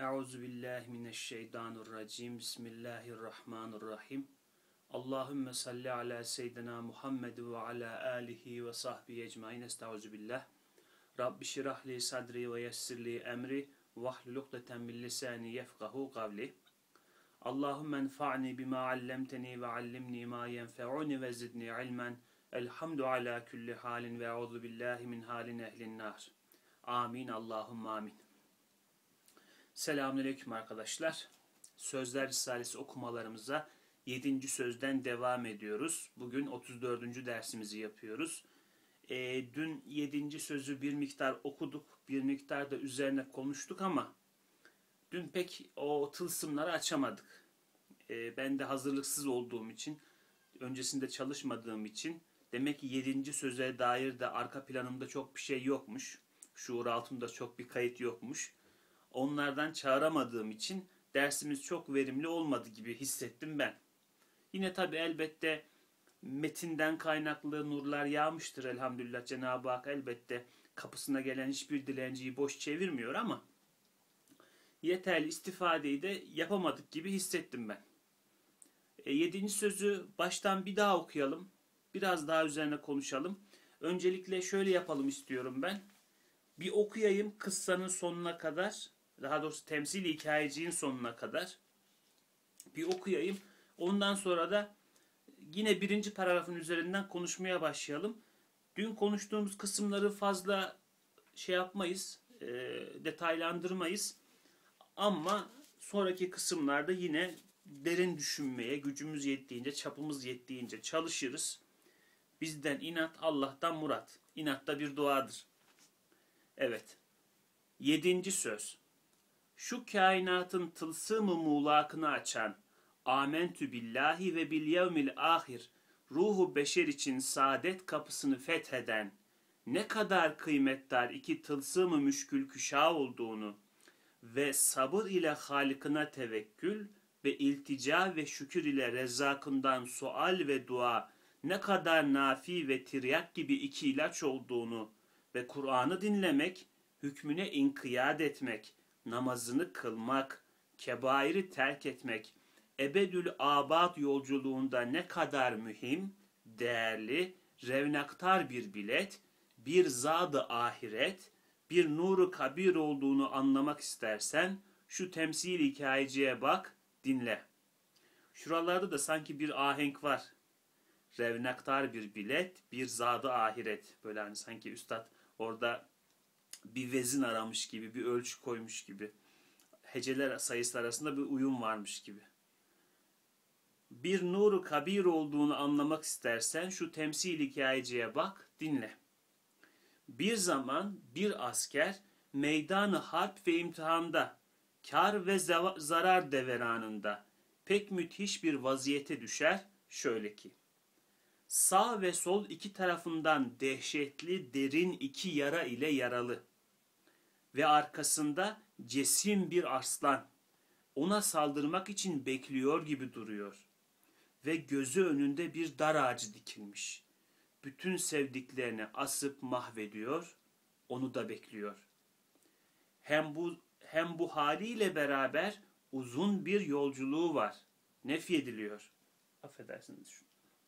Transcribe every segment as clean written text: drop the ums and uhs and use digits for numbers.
Euzu billahi mineşşeytanirracim. Bismillahirrahmanirrahim. Allahümme salli ala seyyidina Muhammed ve ala alihi ve sahbihi ecmaîn. Estaizu billah. Rabbi şirah li sadri ve yessir li emri vahlul ukdeten min lisani yefkahu kavli. Allahümme enfa'ni bima allemteni ve allimni ma yenfe'uni ve zidni ilmen. Elhamdu ala kulli halin ve euzu billahi min halin ehlin nar. Amin. Allahümme amin. Selamünaleyküm arkadaşlar. Sözler Risalesi okumalarımıza 7. sözden devam ediyoruz. Bugün 34. dersimizi yapıyoruz. Dün 7. sözü bir miktar okuduk, bir miktar da üzerine konuştuk ama dün pek o tılsımları açamadık. Ben de hazırlıksız olduğum için, öncesinde çalışmadığım için demek ki 7. söze dair de arka planımda çok bir şey yokmuş. Şuur altımda çok bir kayıt yokmuş. Onlardan çağıramadığım için dersimiz çok verimli olmadı gibi hissettim ben. Yine tabi elbette metinden kaynaklı nurlar yağmıştır elhamdülillah. Cenab-ı Hak elbette kapısına gelen hiçbir dilenciyi boş çevirmiyor ama yeterli istifadeyi de yapamadık gibi hissettim ben. 7. sözü baştan bir daha okuyalım. Biraz daha üzerine konuşalım. Öncelikle şöyle yapalım istiyorum ben. Bir okuyayım kıssanın sonuna kadar, daha doğrusu temsil hikayeciğin sonuna kadar bir okuyayım. Ondan sonra da yine birinci paragrafın üzerinden konuşmaya başlayalım. Dün konuştuğumuz kısımları fazla şey yapmayız, detaylandırmayız. Ama sonraki kısımlarda yine derin düşünmeye, gücümüz yettiğince, çapımız yettiğince çalışırız. Bizden inat, Allah'tan murat. İnat da bir duadır. Evet. 7. söz. Şu kainatın tılsım-ı muğlakını açan, amentü billahi ve bil yevmil ahir, ruhu beşer için saadet kapısını fetheden, ne kadar kıymetdar iki tılsım-ı müşkül küşa olduğunu ve sabır ile Halık'ına tevekkül ve iltica ve şükür ile Rezzak'ından sual ve dua ne kadar nafi ve tiryak gibi iki ilaç olduğunu ve Kur'an'ı dinlemek, hükmüne inkiyat etmek, namazını kılmak, kebairi terk etmek, ebedül abad yolculuğunda ne kadar mühim, değerli, revnaktar bir bilet, bir zad-ı ahiret, bir nuru kabir olduğunu anlamak istersen, şu temsil hikayeciye bak, dinle. Şuralarda da sanki bir ahenk var. Revnaktar bir bilet, bir zad-ı ahiret. Böyle hani sanki üstad orada bir vezin aramış gibi, bir ölçü koymuş gibi. Heceler sayısı arasında bir uyum varmış gibi. Bir nuru kabir olduğunu anlamak istersen şu temsil hikayeciye bak, dinle. Bir zaman bir asker meydanı harp ve imtihanda, kar ve zarar deveranında pek müthiş bir vaziyete düşer şöyle ki. Sağ ve sol iki tarafından dehşetli derin iki yara ile yaralı ve arkasında cesim bir arslan ona saldırmak için bekliyor gibi duruyor ve gözü önünde bir dar ağacı dikilmiş. Bütün sevdiklerini asıp mahvediyor, onu da bekliyor. Hem bu haliyle beraber uzun bir yolculuğu var. Nefyediliyor. Affedersiniz şunu.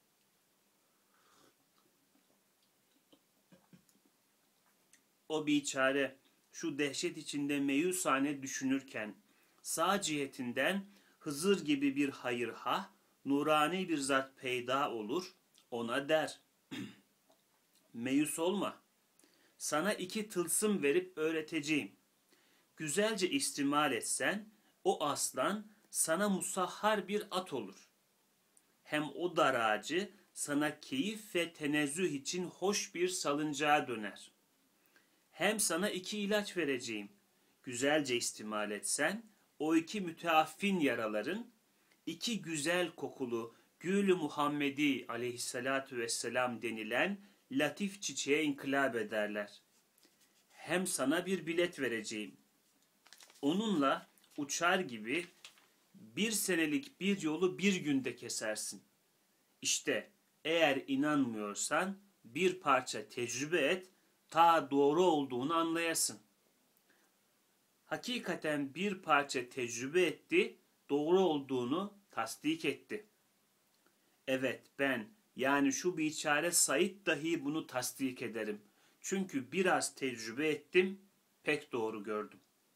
O biçare şu dehşet içinde meyusane düşünürken sağ cihetinden Hızır gibi bir hayırhah, nurani bir zat peyda olur, ona der. Meyus olma, sana iki tılsım verip öğreteceğim. Güzelce istimal etsen, o aslan sana musahhar bir at olur. Hem o dar ağacı sana keyif ve tenezzüh için hoş bir salıncağa döner. Hem sana iki ilaç vereceğim. Güzelce istimal etsen, o iki müteaffin yaraların, iki güzel kokulu Gül-ü Muhammedi aleyhissalatu vesselam denilen latif çiçeğe inkılap ederler. Hem sana bir bilet vereceğim. Onunla uçar gibi bir senelik bir yolu bir günde kesersin. İşte eğer inanmıyorsan bir parça tecrübe et, ta doğru olduğunu anlayasın. hakikaten bir parça tecrübe etti, doğru olduğunu tasdik etti. Evet ben, yani şu biçare Said dahi bunu tasdik ederim. Çünkü biraz tecrübe ettim, pek doğru gördüm.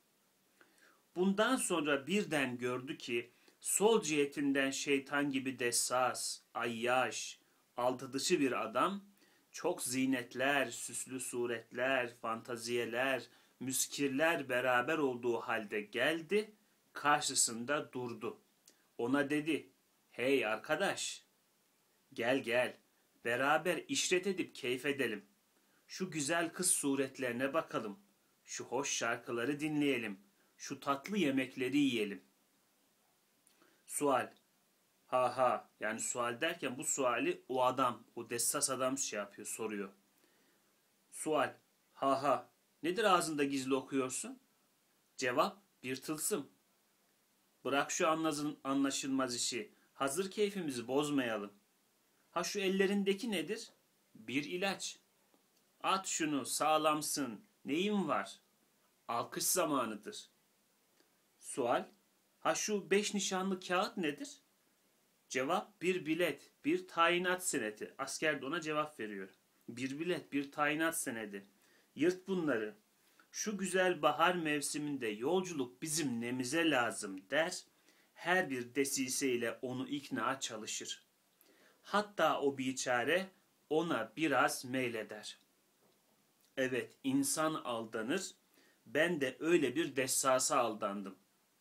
Bundan sonra birden gördü ki sol cihetinden şeytan gibi dessas, ayyaş, altı dışı bir adam, çok zinetler, süslü suretler, fantaziyeler, müskirler beraber olduğu halde geldi, karşısında durdu. Ona dedi, hey arkadaş, gel gel, beraber işret edip keyif edelim. Şu güzel kız suretlerine bakalım, şu hoş şarkıları dinleyelim, şu tatlı yemekleri yiyelim. Sual. Ha ha. Yani sual derken bu suali o adam, o dessas adam şey yapıyor, soruyor. Sual. Ha ha. Nedir ağzında gizli okuyorsun? Cevap. Bir tılsım. Bırak şu anlaşılmaz işi. Hazır keyfimizi bozmayalım. Ha şu ellerindeki nedir? Bir ilaç. At şunu, sağlamsın. Neyin var? Alkış zamanıdır. Sual. Ha şu 5 nişanlı kağıt nedir? Cevap bir bilet, bir tayinat senedi. Asker de ona cevap veriyor. Bir bilet, bir tayinat senedi. Yırt bunları. Şu güzel bahar mevsiminde yolculuk bizim nemize lazım der. Her bir desiseyle onu ikna çalışır. Hatta o biçare ona biraz meyleder. Evet, insan aldanır. Ben de öyle bir dessasa aldandım.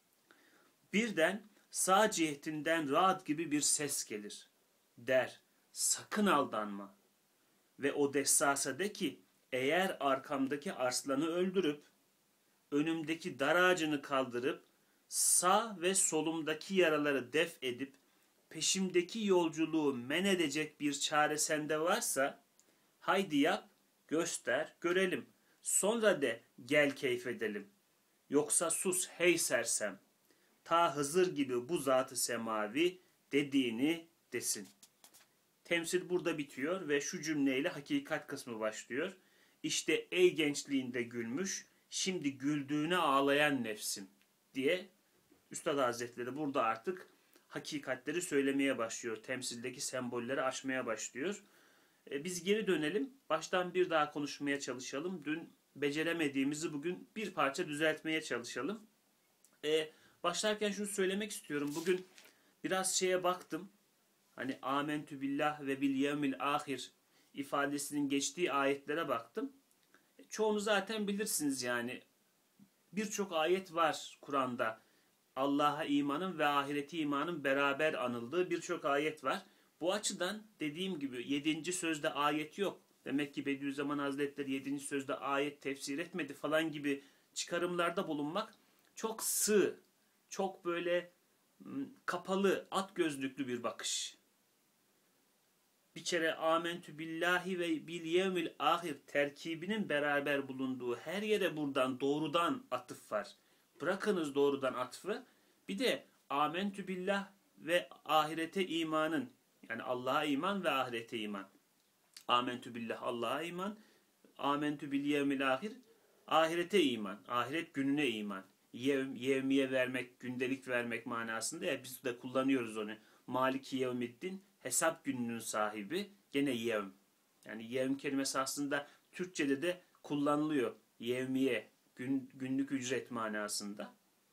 Birden sağ cihetinden rahat gibi bir ses gelir. Der, sakın aldanma. Ve o dessasa de ki, eğer arkamdaki arslanı öldürüp, önümdeki dar ağacını kaldırıp, sağ ve solumdaki yaraları def edip, peşimdeki yolculuğu men edecek bir çare sende varsa, haydi yap, göster, görelim. Sonra de gel keyif edelim. Yoksa sus hey sersem. Ta Hızır gibi bu zat-ı semavi dediğini desin. Temsil burada bitiyor ve şu cümleyle hakikat kısmı başlıyor. İşte ey gençliğinde gülmüş, şimdi güldüğüne ağlayan nefsim diye Üstad Hazretleri burada artık hakikatleri söylemeye başlıyor. Temsildeki sembolleri aşmaya başlıyor. Biz geri dönelim. Baştan bir daha konuşmaya çalışalım. Dün beceremediğimizi bugün bir parça düzeltmeye çalışalım. Başlarken şunu söylemek istiyorum. Bugün biraz şeye baktım. Hani amentü billah ve bil yevmil ahir ifadesinin geçtiği ayetlere baktım. Çoğunu zaten bilirsiniz yani. Birçok ayet var Kur'an'da. Allah'a imanın ve ahireti imanın beraber anıldığı birçok ayet var. Bu açıdan dediğim gibi 7. sözde ayet yok. Demek ki Bediüzzaman Hazretleri 7. sözde ayet tefsir etmedi falan gibi çıkarımlarda bulunmak çok sığ, çok böyle kapalı, at gözlüklü bir bakış. Bir kere amentü billahi ve bil yevmil ahir terkibinin beraber bulunduğu her yere buradan doğrudan atıf var. Bırakınız doğrudan atıfı. Bir de amentü billah ve ahirete imanın, yani Allah'a iman ve ahirete iman. Amentü billah Allah'a iman, amentü bil yevmil ahir ahirete iman, ahiret gününe iman. Yevmiye vermek, gündelik vermek manasında ya biz de kullanıyoruz onu. Maliki yevmiddin, hesap gününün sahibi, gene yevm. Yani yevm kelimesi aslında Türkçe'de de kullanılıyor. Yevmiye, günlük ücret manasında.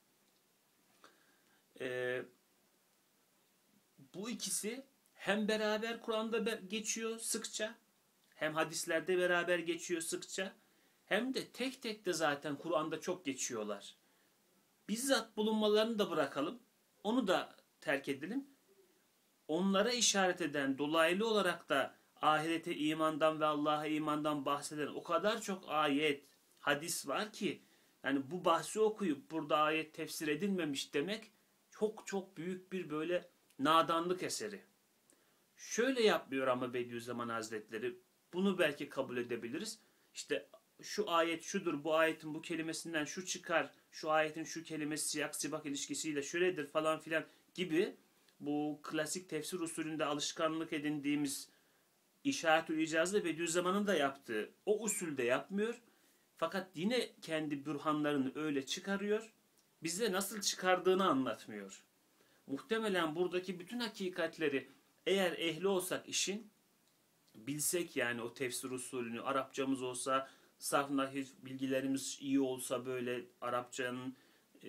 Bu ikisi hem beraber Kur'an'da geçiyor sıkça, hem hadislerde beraber geçiyor sıkça, hem de tek tek de zaten Kur'an'da çok geçiyorlar. Bizzat bulunmalarını da bırakalım, onu da terk edelim. Onlara işaret eden, dolaylı olarak da ahirete imandan ve Allah'a imandan bahseden o kadar çok ayet, hadis var ki, yani bu bahsi okuyup burada ayet tefsir edilmemiş demek çok çok büyük bir böyle nadanlık eseri. Şöyle yapmıyor ama Bediüzzaman Hazretleri, bunu belki kabul edebiliriz. İşte şu ayet şudur, bu ayetin bu kelimesinden şu çıkar, şu ayetin şu kelimesi siyak sibak ilişkisiyle şöyledir falan filan gibi bu klasik tefsir usulünde alışkanlık edindiğimiz İşaretül İcaz'da Bediüzzaman'ın da yaptığı o usulde yapmıyor. Fakat yine kendi bürhanlarını öyle çıkarıyor. Bize nasıl çıkardığını anlatmıyor. Muhtemelen buradaki bütün hakikatleri eğer ehli olsak işin, bilsek yani o tefsir usulünü, Arapçamız olsa, sarf nahiv bilgilerimiz iyi olsa, böyle Arapçanın e,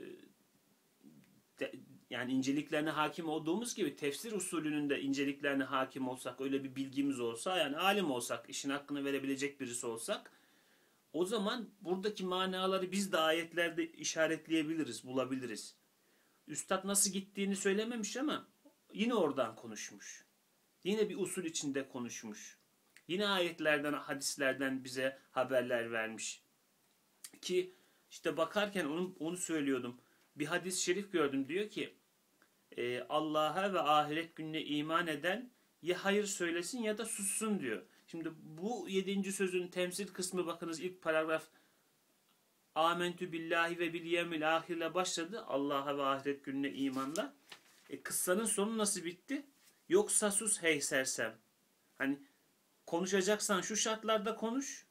yani inceliklerine hakim olduğumuz gibi tefsir usulünün de inceliklerine hakim olsak, öyle bir bilgimiz olsa, yani alim olsak, işin hakkını verebilecek birisi olsak, o zaman buradaki manaları biz de ayetlerde işaretleyebiliriz, bulabiliriz. Üstad nasıl gittiğini söylememiş ama yine oradan konuşmuş. Yine bir usul içinde konuşmuş. Yine ayetlerden, hadislerden bize haberler vermiş. Ki işte bakarken onu söylüyordum. Bir hadis-i şerif gördüm, diyor ki Allah'a ve ahiret gününe iman eden ya hayır söylesin ya da sussun diyor. Şimdi bu 7. sözün temsil kısmı, bakınız ilk paragraf Amentü billahi ve bil yevmil ahirle başladı. Allah'a ve ahiret gününe imanla. Kıssanın sonu nasıl bitti? Yoksa sus hey sersem. Hani konuşacaksan şu şartlarda konuş.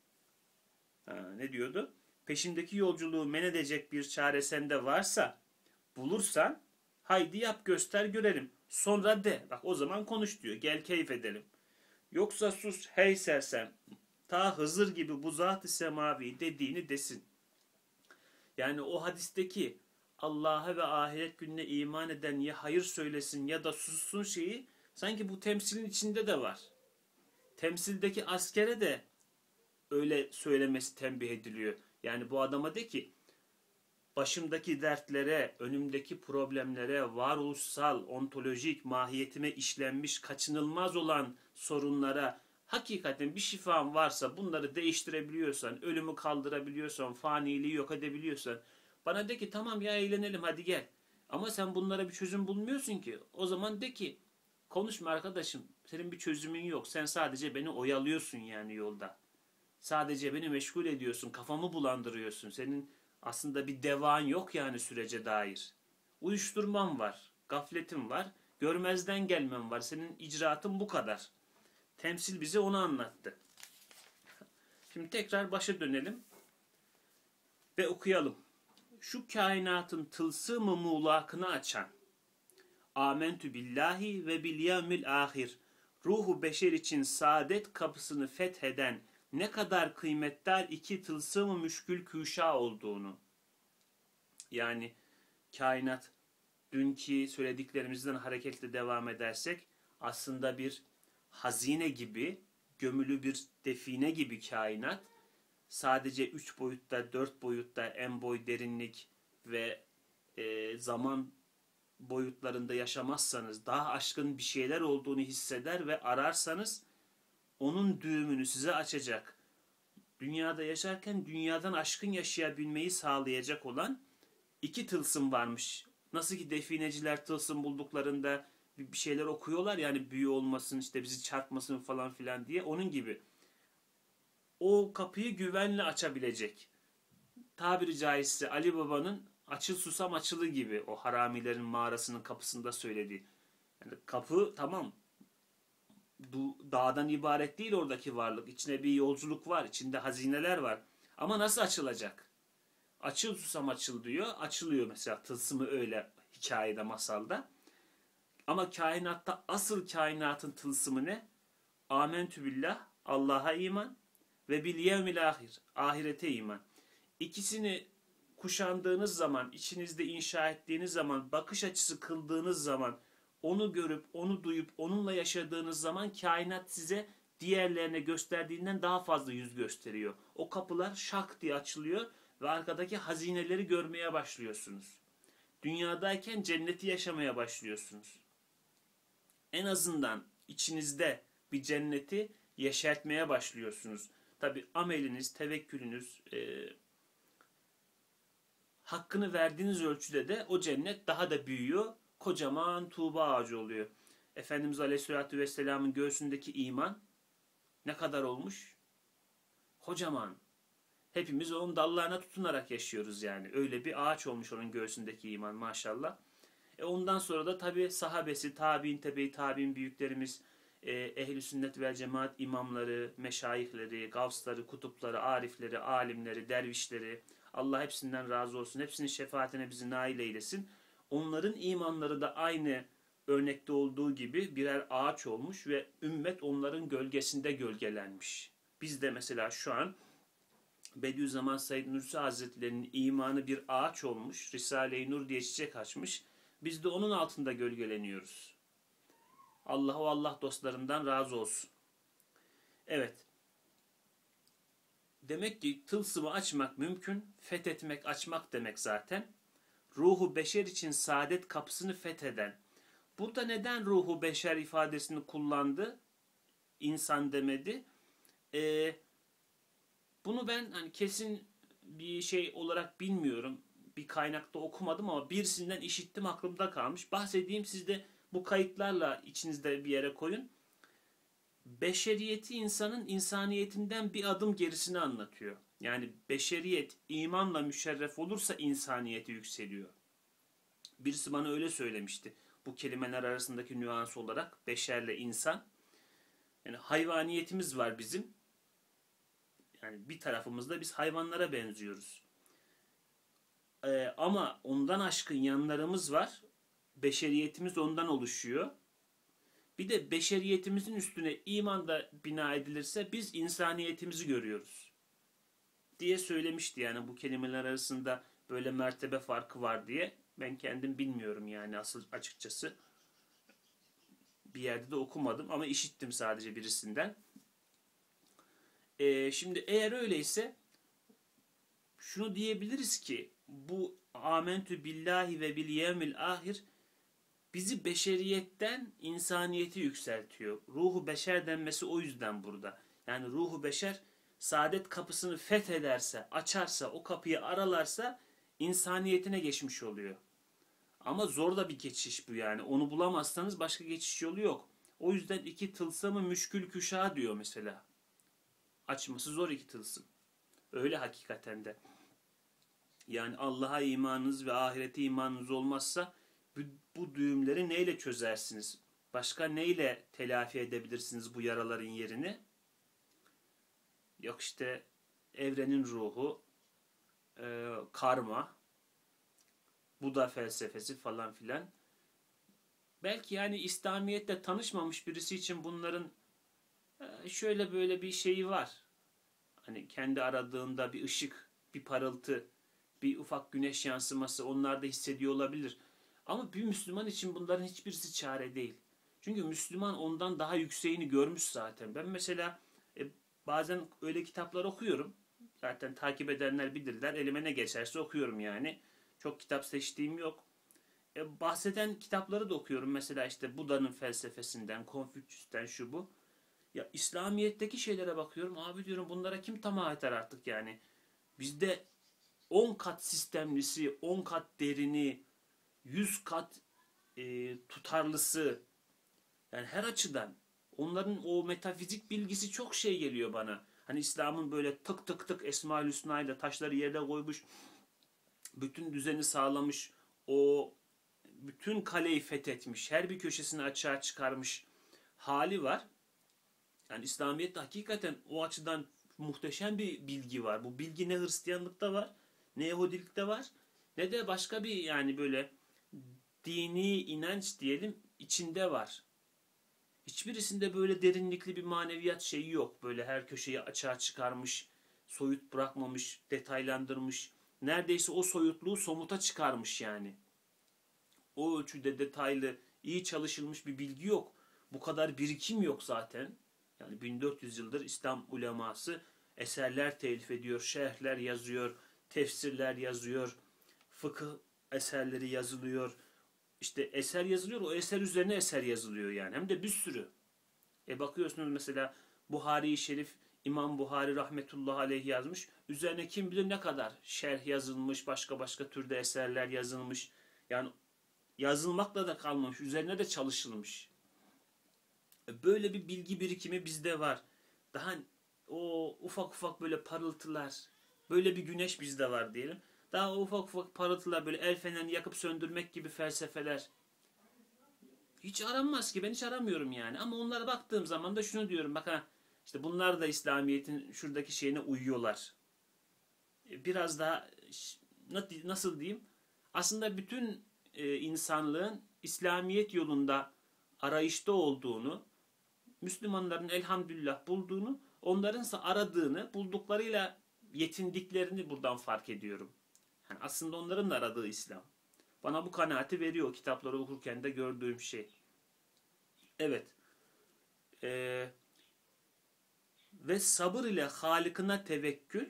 Ne diyordu? Peşindeki yolculuğu men edecek bir çare sende varsa, bulursan haydi yap göster görelim. Sonra de. Bak o zaman konuş diyor. Gel keyif edelim. Yoksa sus hey sersem. Ta Hızır gibi bu zat-ı semavi dediğini desin. Yani o hadisteki Allah'a ve ahiret gününe iman eden ya hayır söylesin ya da sussun şeyi sanki bu temsilin içinde de var. Temsildeki askere de öyle söylemesi tembih ediliyor. Yani bu adama de ki başımdaki dertlere, önümdeki problemlere, varoluşsal, ontolojik, mahiyetime işlenmiş, kaçınılmaz olan sorunlara hakikaten bir şifan varsa, bunları değiştirebiliyorsan, ölümü kaldırabiliyorsan, faniliği yok edebiliyorsan, bana de ki tamam ya eğlenelim hadi gel. Ama sen bunlara bir çözüm bulmuyorsun ki. O zaman de ki konuşma arkadaşım, senin bir çözümün yok. Sen sadece beni oyalıyorsun yani yolda. Sadece beni meşgul ediyorsun, kafamı bulandırıyorsun. Senin aslında bir devan yok yani sürece dair. Uyuşturman var, gafletin var, görmezden gelmen var. Senin icraatın bu kadar. Temsil bize onu anlattı. Şimdi tekrar başa dönelim ve okuyalım. Şu kainatın tılsımı muğlakını açan, Amentü billahi ve bil yevmil ahir, ruhu beşer için saadet kapısını fetheden ne kadar kıymetdar iki tılsım-ı müşkül küşa olduğunu. Yani kainat, dünkü söylediklerimizden hareketle devam edersek, aslında bir hazine gibi, gömülü bir define gibi kainat. Sadece 3 boyutta, 4 boyutta, en boy derinlik ve zaman boyutlarında yaşamazsanız, daha aşkın bir şeyler olduğunu hisseder ve ararsanız, onun düğümünü size açacak, dünyada yaşarken dünyadan aşkın yaşayabilmeyi sağlayacak olan iki tılsım varmış. Nasıl ki defineciler tılsım bulduklarında bir şeyler okuyorlar, yani büyü olmasın, işte bizi çarpmasın falan filan diye, onun gibi. O kapıyı güvenle açabilecek. Tabiri caizse Ali Baba'nın açıl susam açılı gibi, o haramilerin mağarasının kapısında söylediği. Yani kapı tamam, dağdan ibaret değil oradaki varlık. İçine bir yolculuk var, içinde hazineler var. Ama nasıl açılacak? Açıl susam açıl diyor. Açılıyor mesela, tılsımı öyle hikayede, masalda. Ama kainatta asıl kainatın tılsımı ne? Amentü billah, Allah'a iman ve bil yevmil ahir, ahirete iman. İkisini kuşandığınız zaman, içinizde inşa ettiğiniz zaman, bakış açısı kıldığınız zaman, onu görüp, onu duyup, onunla yaşadığınız zaman kainat size diğerlerine gösterdiğinden daha fazla yüz gösteriyor. O kapılar şak diye açılıyor ve arkadaki hazineleri görmeye başlıyorsunuz. Dünyadayken cenneti yaşamaya başlıyorsunuz. En azından içinizde bir cenneti yeşertmeye başlıyorsunuz. Tabi ameliniz, tevekkülünüz, hakkını verdiğiniz ölçüde de o cennet daha da büyüyor. Kocaman tuğba ağacı oluyor. Efendimiz Aleyhisselatü Vesselam'ın göğsündeki iman ne kadar olmuş? Kocaman. Hepimiz onun dallarına tutunarak yaşıyoruz yani. Öyle bir ağaç olmuş onun göğsündeki iman maşallah. Ondan sonra da tabi sahabesi, tabi'in, tebe-i tabi'in büyüklerimiz, ehl-i sünnet vel cemaat imamları, meşayihleri, gavsları, kutupları, arifleri, alimleri, dervişleri, Allah hepsinden razı olsun. Hepsinin şefaatine bizi nail eylesin. Onların imanları da aynı örnekte olduğu gibi birer ağaç olmuş ve ümmet onların gölgesinde gölgelenmiş. Biz de mesela şu an Bediüzzaman Said Nursi Hazretleri'nin imanı bir ağaç olmuş. Risale-i Nur diye çiçek açmış. Biz de onun altında gölgeleniyoruz. Allah o Allah dostlarından razı olsun. Evet. Demek ki tılsımı açmak mümkün. Fethetmek, açmak demek zaten. Ruhu beşer için saadet kapısını fetheden. Burada neden ruhu beşer ifadesini kullandı? İnsan demedi. Bunu ben hani kesin bir şey olarak bilmiyorum. Bir kaynakta okumadım ama birisinden işittim, aklımda kalmış. Bahsedeyim, siz de bu kayıtlarla içinizde bir yere koyun. Beşeriyeti insanın insaniyetinden bir adım gerisini anlatıyor. Yani beşeriyet imanla müşerref olursa insaniyeti yükseliyor. Birisi bana öyle söylemişti. Bu kelimeler arasındaki nüans olarak beşerle insan. Yani hayvaniyetimiz var bizim. Yani bir tarafımızda biz hayvanlara benziyoruz. Ama ondan aşkın yanlarımız var. Beşeriyetimiz ondan oluşuyor. Bir de beşeriyetimizin üstüne iman da bina edilirse biz insaniyetimizi görüyoruz diye söylemişti. Yani bu kelimeler arasında böyle mertebe farkı var diye. Ben kendim bilmiyorum yani asıl açıkçası. Bir yerde de okumadım ama işittim sadece birisinden. Şimdi eğer öyleyse şunu diyebiliriz ki bu amentü billahi ve bil yevmil ahir bizi beşeriyetten insaniyeti yükseltiyor. Ruhu beşer denmesi o yüzden burada. Yani ruhu beşer saadet kapısını fethederse, açarsa, o kapıyı aralarsa insaniyetine geçmiş oluyor. Ama zor da bir geçiş bu yani. Onu bulamazsanız başka geçiş yolu yok. O yüzden iki tılsımı müşkül küşa diyor mesela. Açması zor iki tılsım. Öyle hakikaten de. Yani Allah'a imanınız ve ahirete imanınız olmazsa bu düğümleri neyle çözersiniz? Başka neyle telafi edebilirsiniz bu yaraların yerini? Yok işte evrenin ruhu, karma, Buda felsefesi falan filan. Belki yani İslamiyet'le tanışmamış birisi için bunların şöyle böyle bir şeyi var. Hani kendi aradığında bir ışık, bir parıltı, bir ufak güneş yansıması onlarda hissediyor olabilir. Ama bir Müslüman için bunların hiçbirisi çare değil. Çünkü Müslüman ondan daha yükseğini görmüş zaten. Ben mesela bazen öyle kitaplar okuyorum. Zaten takip edenler bilirler. Elime ne geçerse okuyorum yani. Çok kitap seçtiğim yok. Bahseden kitapları da okuyorum. Mesela işte Buda'nın felsefesinden, Konfüçyüs'ten şu bu. Ya İslamiyet'teki şeylere bakıyorum. Abi diyorum bunlara kim tamah eder artık yani. Bizde 10 kat sistemlisi, 10 kat derini, 100 kat tutarlısı, yani her açıdan onların o metafizik bilgisi çok şey geliyor bana. Hani İslam'ın böyle tık tık tık Esma-ül Hüsna'yla taşları yerine koymuş, bütün düzeni sağlamış, o bütün kaleyi fethetmiş, her bir köşesini açığa çıkarmış hali var. Yani İslamiyet'te hakikaten o açıdan muhteşem bir bilgi var. Bu bilgi ne Hristiyanlıkta var, ne Yahudilikte var, ne de başka bir yani böyle dini inanç diyelim içinde var. Hiçbirisinde böyle derinlikli bir maneviyat şeyi yok. Böyle her köşeyi açığa çıkarmış, soyut bırakmamış, detaylandırmış. Neredeyse o soyutluğu somuta çıkarmış yani. O ölçüde detaylı, iyi çalışılmış bir bilgi yok. Bu kadar birikim yok zaten. Yani 1400 yıldır İslam uleması eserler telif ediyor, şerhler yazıyor, tefsirler yazıyor, fıkıh eserleri yazılıyor. İşte eser yazılıyor, o eser üzerine eser yazılıyor yani. Hem de bir sürü. Bakıyorsunuz mesela Buhari-i Şerif, İmam Buhari rahmetullahi aleyh yazmış. Üzerine kim bilir ne kadar şerh yazılmış, başka başka türde eserler yazılmış. Yani yazılmakla da kalmamış, üzerine de çalışılmış. Böyle bir bilgi birikimi bizde var. Daha o ufak ufak böyle parıltılar, böyle bir güneş bizde var diyelim. Daha ufak ufak parıltılar, böyle el fenerini yakıp söndürmek gibi felsefeler Hiç aranmaz ki, ben hiç aramıyorum yani. Ama onlara baktığım zaman da şunu diyorum, bak ha, işte bunlar da İslamiyet'in şuradaki şeyine uyuyorlar. Biraz daha nasıl diyeyim? Aslında bütün insanlığın İslamiyet yolunda arayışta olduğunu, Müslümanların elhamdülillah bulduğunu, onlarınsa aradığını, bulduklarıyla yetindiklerini buradan fark ediyorum. Yani aslında onların da aradığı İslam. Bana bu kanaati veriyor kitapları okurken de gördüğüm şey. Evet. Ee, Ve sabır ile Halık'ına tevekkül,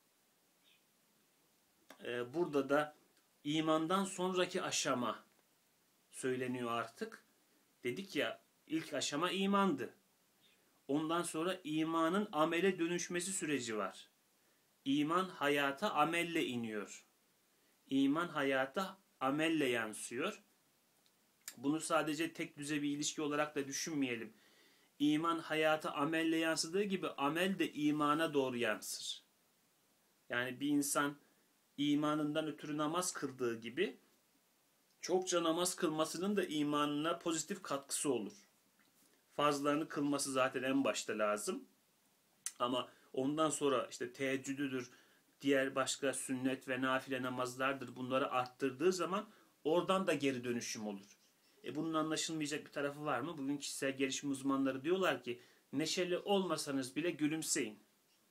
burada da imandan sonraki aşama söyleniyor artık. Dedik ya, ilk aşama imandı. Ondan sonra imanın amele dönüşmesi süreci var. İman hayata amelle iniyor. İman hayata amelle yansıyor. Bunu sadece tek düze bir ilişki olarak da düşünmeyelim. İman hayata amelle yansıdığı gibi amel de imana doğru yansır. Yani bir insan imanından ötürü namaz kıldığı gibi çokça namaz kılmasının da imanına pozitif katkısı olur. Farzlarını kılması zaten en başta lazım. Ama ondan sonra işte teheccüdüdür, diğer başka sünnet ve nafile namazlardır, bunları arttırdığı zaman oradan da geri dönüşüm olur. Bunun anlaşılmayacak bir tarafı var mı? Bugün kişisel gelişim uzmanları diyorlar ki neşeli olmasanız bile gülümseyin.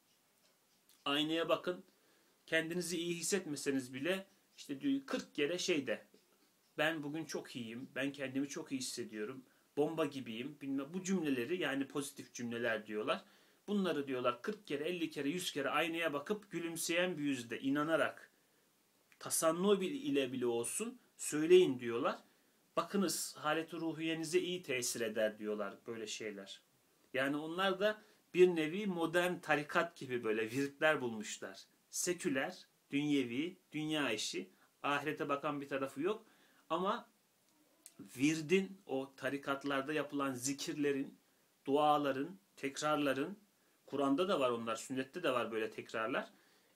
Aynaya bakın, kendinizi iyi hissetmeseniz bile işte diyor 40 kere ben bugün çok iyiyim, ben kendimi çok iyi hissediyorum, bomba gibiyim, bilmem, bu cümleleri, yani pozitif cümleler diyorlar. Bunları diyorlar 40 kere, 50 kere, 100 kere aynaya bakıp gülümseyen bir yüzle, inanarak, tasannu ile bile olsun söyleyin diyorlar. Bakınız halet-i ruhiyenize iyi tesir eder diyorlar böyle şeyler. Yani onlar da bir nevi modern tarikat gibi böyle viritler bulmuşlar. Seküler, dünyevi, dünya işi, ahirete bakan bir tarafı yok. Ama virdin, o tarikatlarda yapılan zikirlerin, duaların, tekrarların, Kur'an'da da var onlar, sünnette de var böyle tekrarlar.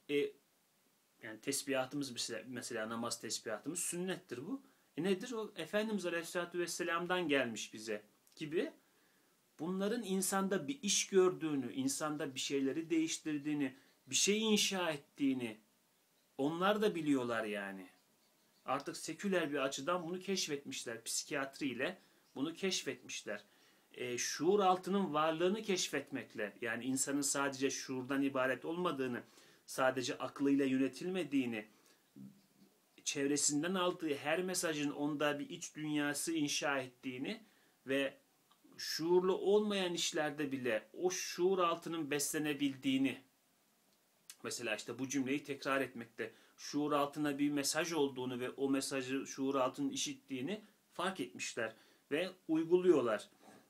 Yani tesbihatımız mesela namaz tesbihatımız sünnettir bu. Nedir o? Efendimiz Aleyhisselatü Vesselam'dan gelmiş bize gibi. Bunların insanda bir iş gördüğünü, insanda bir şeyleri değiştirdiğini, bir şey inşa ettiğini onlar da biliyorlar yani. Artık seküler bir açıdan bunu keşfetmişler. Psikiyatriyle bunu keşfetmişler. Şuur altının varlığını keşfetmekle, yani insanın sadece şuurdan ibaret olmadığını, sadece aklıyla yönetilmediğini, çevresinden aldığı her mesajın onda bir iç dünyası inşa ettiğini ve şuurlu olmayan işlerde bile o şuur altının beslenebildiğini, mesela işte bu cümleyi tekrar etmekte, şuur altına bir mesaj olduğunu ve o mesajı şuur altının işittiğini fark etmişler ve uyguluyorlar.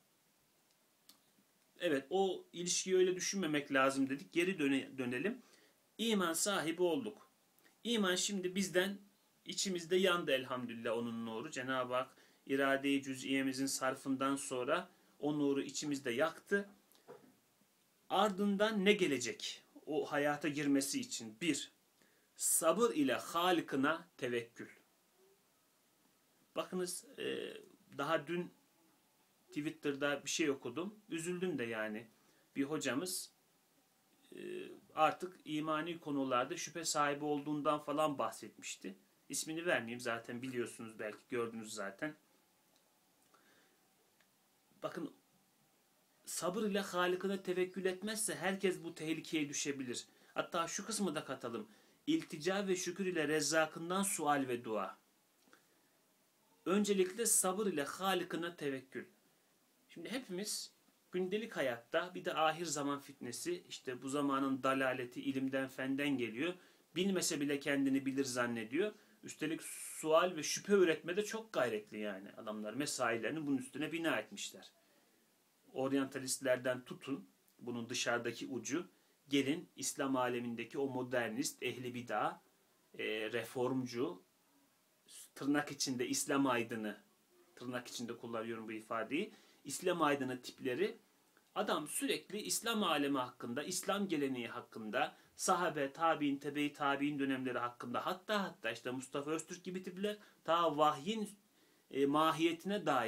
Evet, o ilişkiyi öyle düşünmemek lazım dedik. Geri dönelim. İman sahibi olduk. İman şimdi bizden, içimizde yandı elhamdülillah onun nuru. Cenab-ı Hak irade-i cüz'iyemizin sarfından sonra o nuru içimizde yaktı. Ardından ne gelecek? O hayata girmesi için. 1. Sabır ile Halık'ına tevekkül. Bakınız, daha dün Twitter'da bir şey okudum. Üzüldüm de yani. Bir hocamız artık imani konularda şüphe sahibi olduğundan falan bahsetmişti. İsmini vermeyeyim, zaten biliyorsunuz, belki gördünüz zaten. Bakın, sabır ile Halık'ına tevekkül etmezse herkes bu tehlikeye düşebilir. Hatta şu kısmı da katalım. İltica ve şükür ile Rezzak'ından sual ve dua. Öncelikle sabır ile Halık'ına tevekkül. Şimdi hepimiz gündelik hayatta, bir de ahir zaman fitnesi, işte bu zamanın dalaleti ilimden fenden geliyor. Bilmese bile kendini bilir zannediyor. Üstelik sual ve şüphe üretmede çok gayretli yani. Adamlar mesailerini bunun üstüne bina etmişler. Oryantalistlerden tutun, bunun dışarıdaki ucu, gelin İslam alemindeki o modernist, ehli bid'a, reformcu, tırnak içinde İslam aydını, tırnak içinde kullanıyorum bu ifadeyi, İslam aydını tipleri, adam sürekli İslam alemi hakkında, İslam geleneği hakkında, sahabe, tabi'in, tebe-i tabi'in dönemleri hakkında, hatta işte Mustafa Öztürk gibi tipler ta vahyin mahiyetine dair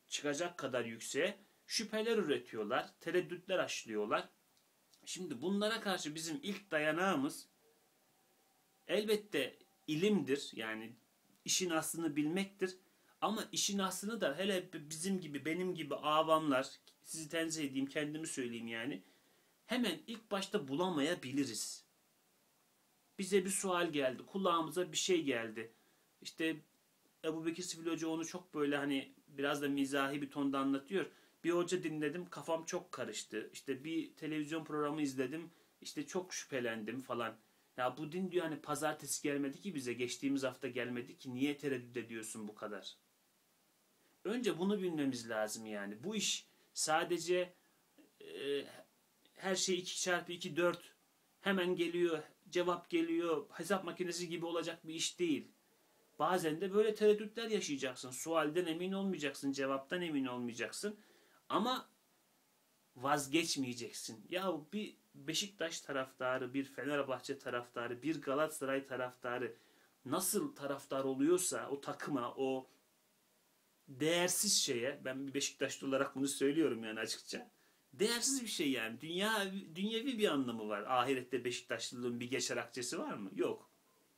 çıkacak kadar yükseğe şüpheler üretiyorlar, tereddütler aşılıyorlar. Şimdi bunlara karşı bizim ilk dayanağımız elbette ilimdir. Yani işin aslını bilmektir. Ama işin aslını da hele bizim gibi, benim gibi avamlar, sizi tenzih edeyim, kendimi söyleyeyim yani, hemen ilk başta bulamayabiliriz. Bize bir sual geldi, kulağımıza bir şey geldi. İşte Ebubekir Sifil Hoca onu çok böyle hani biraz da mizahi bir tonda anlatıyor. Bir hoca dinledim, kafam çok karıştı. İşte bir televizyon programı izledim, işte çok şüphelendim falan. Ya bu din diyor hani pazartesi gelmedi ki bize, geçtiğimiz hafta gelmedi ki, niye tereddüt ediyorsun bu kadar? Önce bunu bilmemiz lazım yani. Bu iş sadece e, her şey 2 çarpı 2 4 hemen geliyor, cevap geliyor, hesap makinesi gibi olacak bir iş değil. Bazen de böyle tereddütler yaşayacaksın. Sualden emin olmayacaksın, cevaptan emin olmayacaksın. Ama vazgeçmeyeceksin. Ya bir Beşiktaş taraftarı, bir Fenerbahçe taraftarı, bir Galatasaray taraftarı nasıl taraftar oluyorsa o takıma, o değersiz şeye, ben bir Beşiktaşlı olarak bunu söylüyorum yani açıkça. Değersiz bir şey yani. Dünyevi bir anlamı var. Ahirette Beşiktaşlılığın bir geçer akçesi var mı? Yok.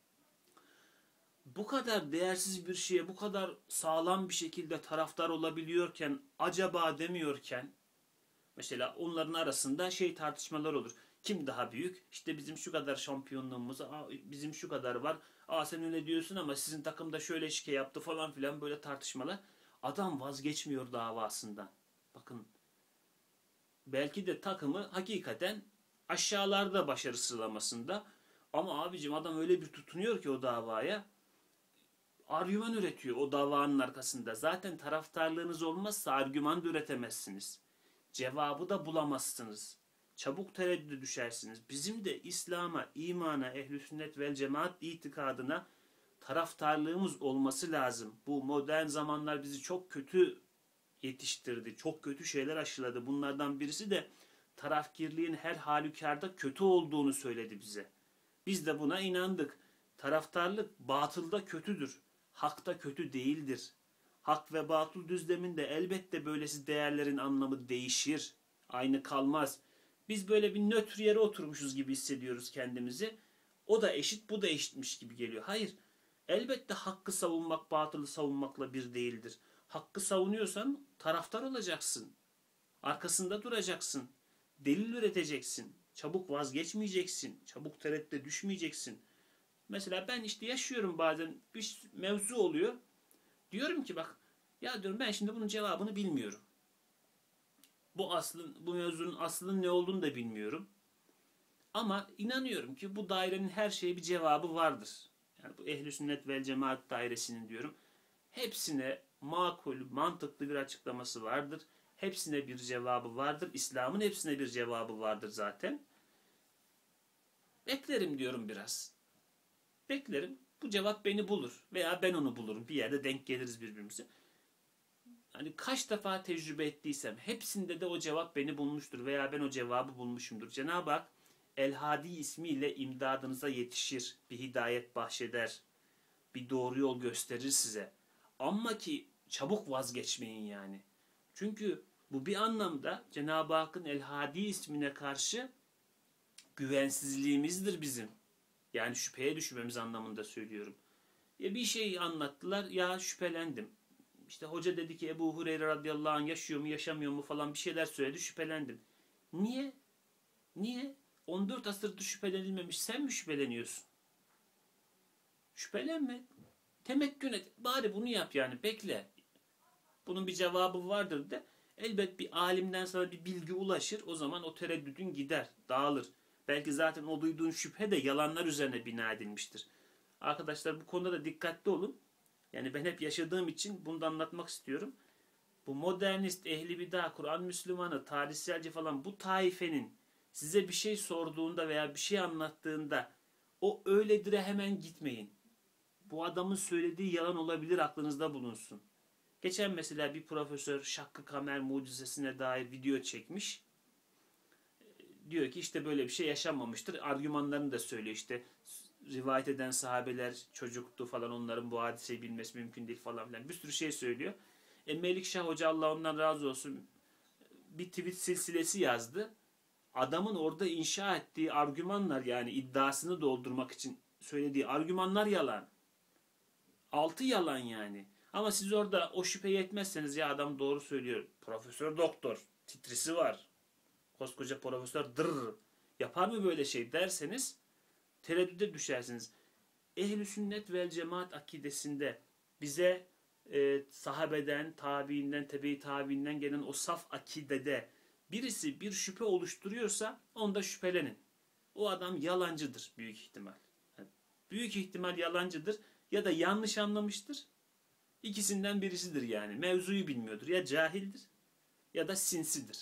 Bu kadar değersiz bir şeye bu kadar sağlam bir şekilde taraftar olabiliyorken, acaba demiyorken, mesela onların arasında şey tartışmalar olur. Kim daha büyük? İşte bizim şu kadar şampiyonluğumuz, bizim şu kadar var. Aa sen öyle diyorsun ama sizin takım da şöyle şike yaptı falan filan, böyle tartışmalar. Adam vazgeçmiyor davasından. Bakın, belki de takımı hakikaten aşağılarda başarı sıralamasında, ama abicim adam öyle bir tutunuyor ki o davaya, argüman üretiyor o davanın arkasında. Zaten taraftarlığınız olmazsa argüman da üretemezsiniz. Cevabı da bulamazsınız. Çabuk tereddüde düşersiniz. Bizim de İslam'a, imana, ehl-i sünnet vel cemaat itikadına taraftarlığımız olması lazım. Bu modern zamanlar bizi çok kötü yetiştirdi. Çok kötü şeyler aşıladı. Bunlardan birisi de tarafkirliğin her halükarda kötü olduğunu söyledi bize. Biz de buna inandık. Taraftarlık batılda kötüdür. Hakta kötü değildir. Hak ve batıl düzleminde elbette böylesi değerlerin anlamı değişir. Aynı kalmaz. Biz böyle bir nötr yere oturmuşuz gibi hissediyoruz kendimizi. O da eşit, bu da eşitmiş gibi geliyor. Hayır. Elbette hakkı savunmak batılı savunmakla bir değildir. Hakkı savunuyorsan taraftar olacaksın. Arkasında duracaksın. Delil üreteceksin. Çabuk vazgeçmeyeceksin. Çabuk tereddüte düşmeyeceksin. Mesela ben işte yaşıyorum, bazen bir mevzu oluyor. Diyorum ki bak, ya diyorum ben şimdi bunun cevabını bilmiyorum. Bu mevzunun aslının ne olduğunu da bilmiyorum. Ama inanıyorum ki bu dairenin her şeye bir cevabı vardır. Yani bu ehl-i sünnet vel cemaat dairesinin diyorum, hepsine makul, mantıklı bir açıklaması vardır. Hepsine bir cevabı vardır. İslam'ın hepsine bir cevabı vardır zaten. Beklerim diyorum biraz. Beklerim. Bu cevap beni bulur. Veya ben onu bulurum. Bir yerde denk geliriz birbirimize. Hani kaç defa tecrübe ettiysem hepsinde de o cevap beni bulmuştur. Veya ben o cevabı bulmuşumdur. Cenab-ı Hak El-Hadi ismiyle imdadınıza yetişir. Bir hidayet bahşeder. Bir doğru yol gösterir size. Ama ki çabuk vazgeçmeyin yani. Çünkü bu bir anlamda Cenab-ı Hakk'ın El-Hadi ismine karşı güvensizliğimizdir bizim. Yani şüpheye düşmemiz anlamında söylüyorum. Bir şey anlattılar, ya şüphelendim. İşte hoca dedi ki Ebu Hureyre radıyallahu anh yaşıyor mu yaşamıyor mu falan bir şeyler söyledi, şüphelendim. Niye? Niye? 14 asırdır şüphelenilmemiş, sen mi şüpheleniyorsun? Şüphelenme. Temekkün et. Bari bunu yap yani, bekle. Bunun bir cevabı vardır de. Elbet bir alimden sana bir bilgi ulaşır. O zaman o tereddüdün gider, dağılır. Belki zaten o duyduğun şüphe de yalanlar üzerine bina edilmiştir. Arkadaşlar bu konuda da dikkatli olun. Yani ben hep yaşadığım için bunu da anlatmak istiyorum. Bu modernist, ehli bidah, Kur'an Müslümanı, tarihselci falan bu taifenin size bir şey sorduğunda veya bir şey anlattığında o öyledir'e hemen gitmeyin. Bu adamın söylediği yalan olabilir, aklınızda bulunsun. Geçen mesela bir profesör Şakkı Kamer mucizesine dair video çekmiş. Diyor ki işte böyle bir şey yaşanmamıştır. Argümanlarını da söylüyor, işte rivayet eden sahabeler çocuktu falan, onların bu hadiseyi bilmesi mümkün değil falan filan. Bir sürü şey söylüyor. Melikşah Hoca, Allah ondan razı olsun, bir tweet silsilesi yazdı. Adamın orada inşa ettiği argümanlar, yani iddiasını doldurmak için söylediği argümanlar yalan. Altı yalan yani. Ama siz orada o şüpheyi etmezseniz, ya adam doğru söylüyor, profesör doktor, titrisi var, koskoca profesör dırr, yapar mı böyle şey derseniz tereddüde düşersiniz. Ehl-i sünnet vel cemaat akidesinde bize sahabeden, tabiinden, tebe-i tabiinden gelen o saf akidede birisi bir şüphe oluşturuyorsa onda şüphelenin. O adam yalancıdır büyük ihtimal. Yani büyük ihtimal yalancıdır ya da yanlış anlamıştır. İkisinden birisidir yani. Mevzuyu bilmiyordur. Ya cahildir ya da sinsidir.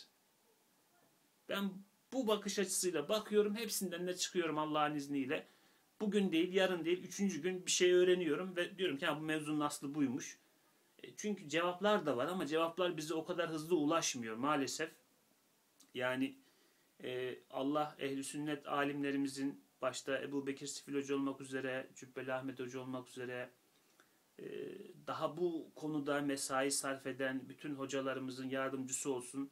Ben bu bakış açısıyla bakıyorum. Hepsinden de çıkıyorum Allah'ın izniyle. Bugün değil, yarın değil, üçüncü gün bir şey öğreniyorum ve diyorum ki bu mevzunun aslı buymuş. Çünkü cevaplar da var ama cevaplar bize o kadar hızlı ulaşmıyor maalesef. Yani Allah ehl-i sünnet alimlerimizin, başta Ebu Bekir Sifil Hoca olmak üzere, Cübbeli Ahmet Hoca olmak üzere, daha bu konuda mesai sarf eden bütün hocalarımızın yardımcısı olsun.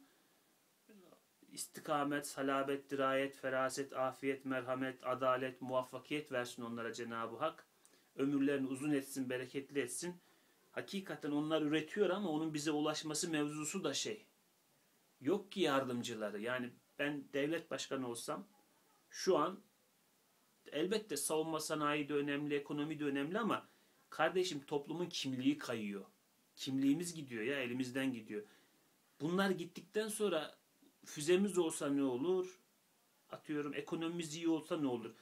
İstikamet, salabet, dirayet, feraset, afiyet, merhamet, adalet, muvaffakiyet versin onlara Cenab-ı Hak. Ömürlerini uzun etsin, bereketli etsin. Hakikaten onlar üretiyor ama onun bize ulaşması mevzusu da şey. Yok ki yardımcıları. Yani ben devlet başkanı olsam şu an elbette savunma sanayi de önemli, ekonomi de önemli ama kardeşim, toplumun kimliği kayıyor. Kimliğimiz gidiyor ya, elimizden gidiyor. Bunlar gittikten sonra füzemiz olsa ne olur? Atıyorum, ekonomimiz iyi olsa ne olur?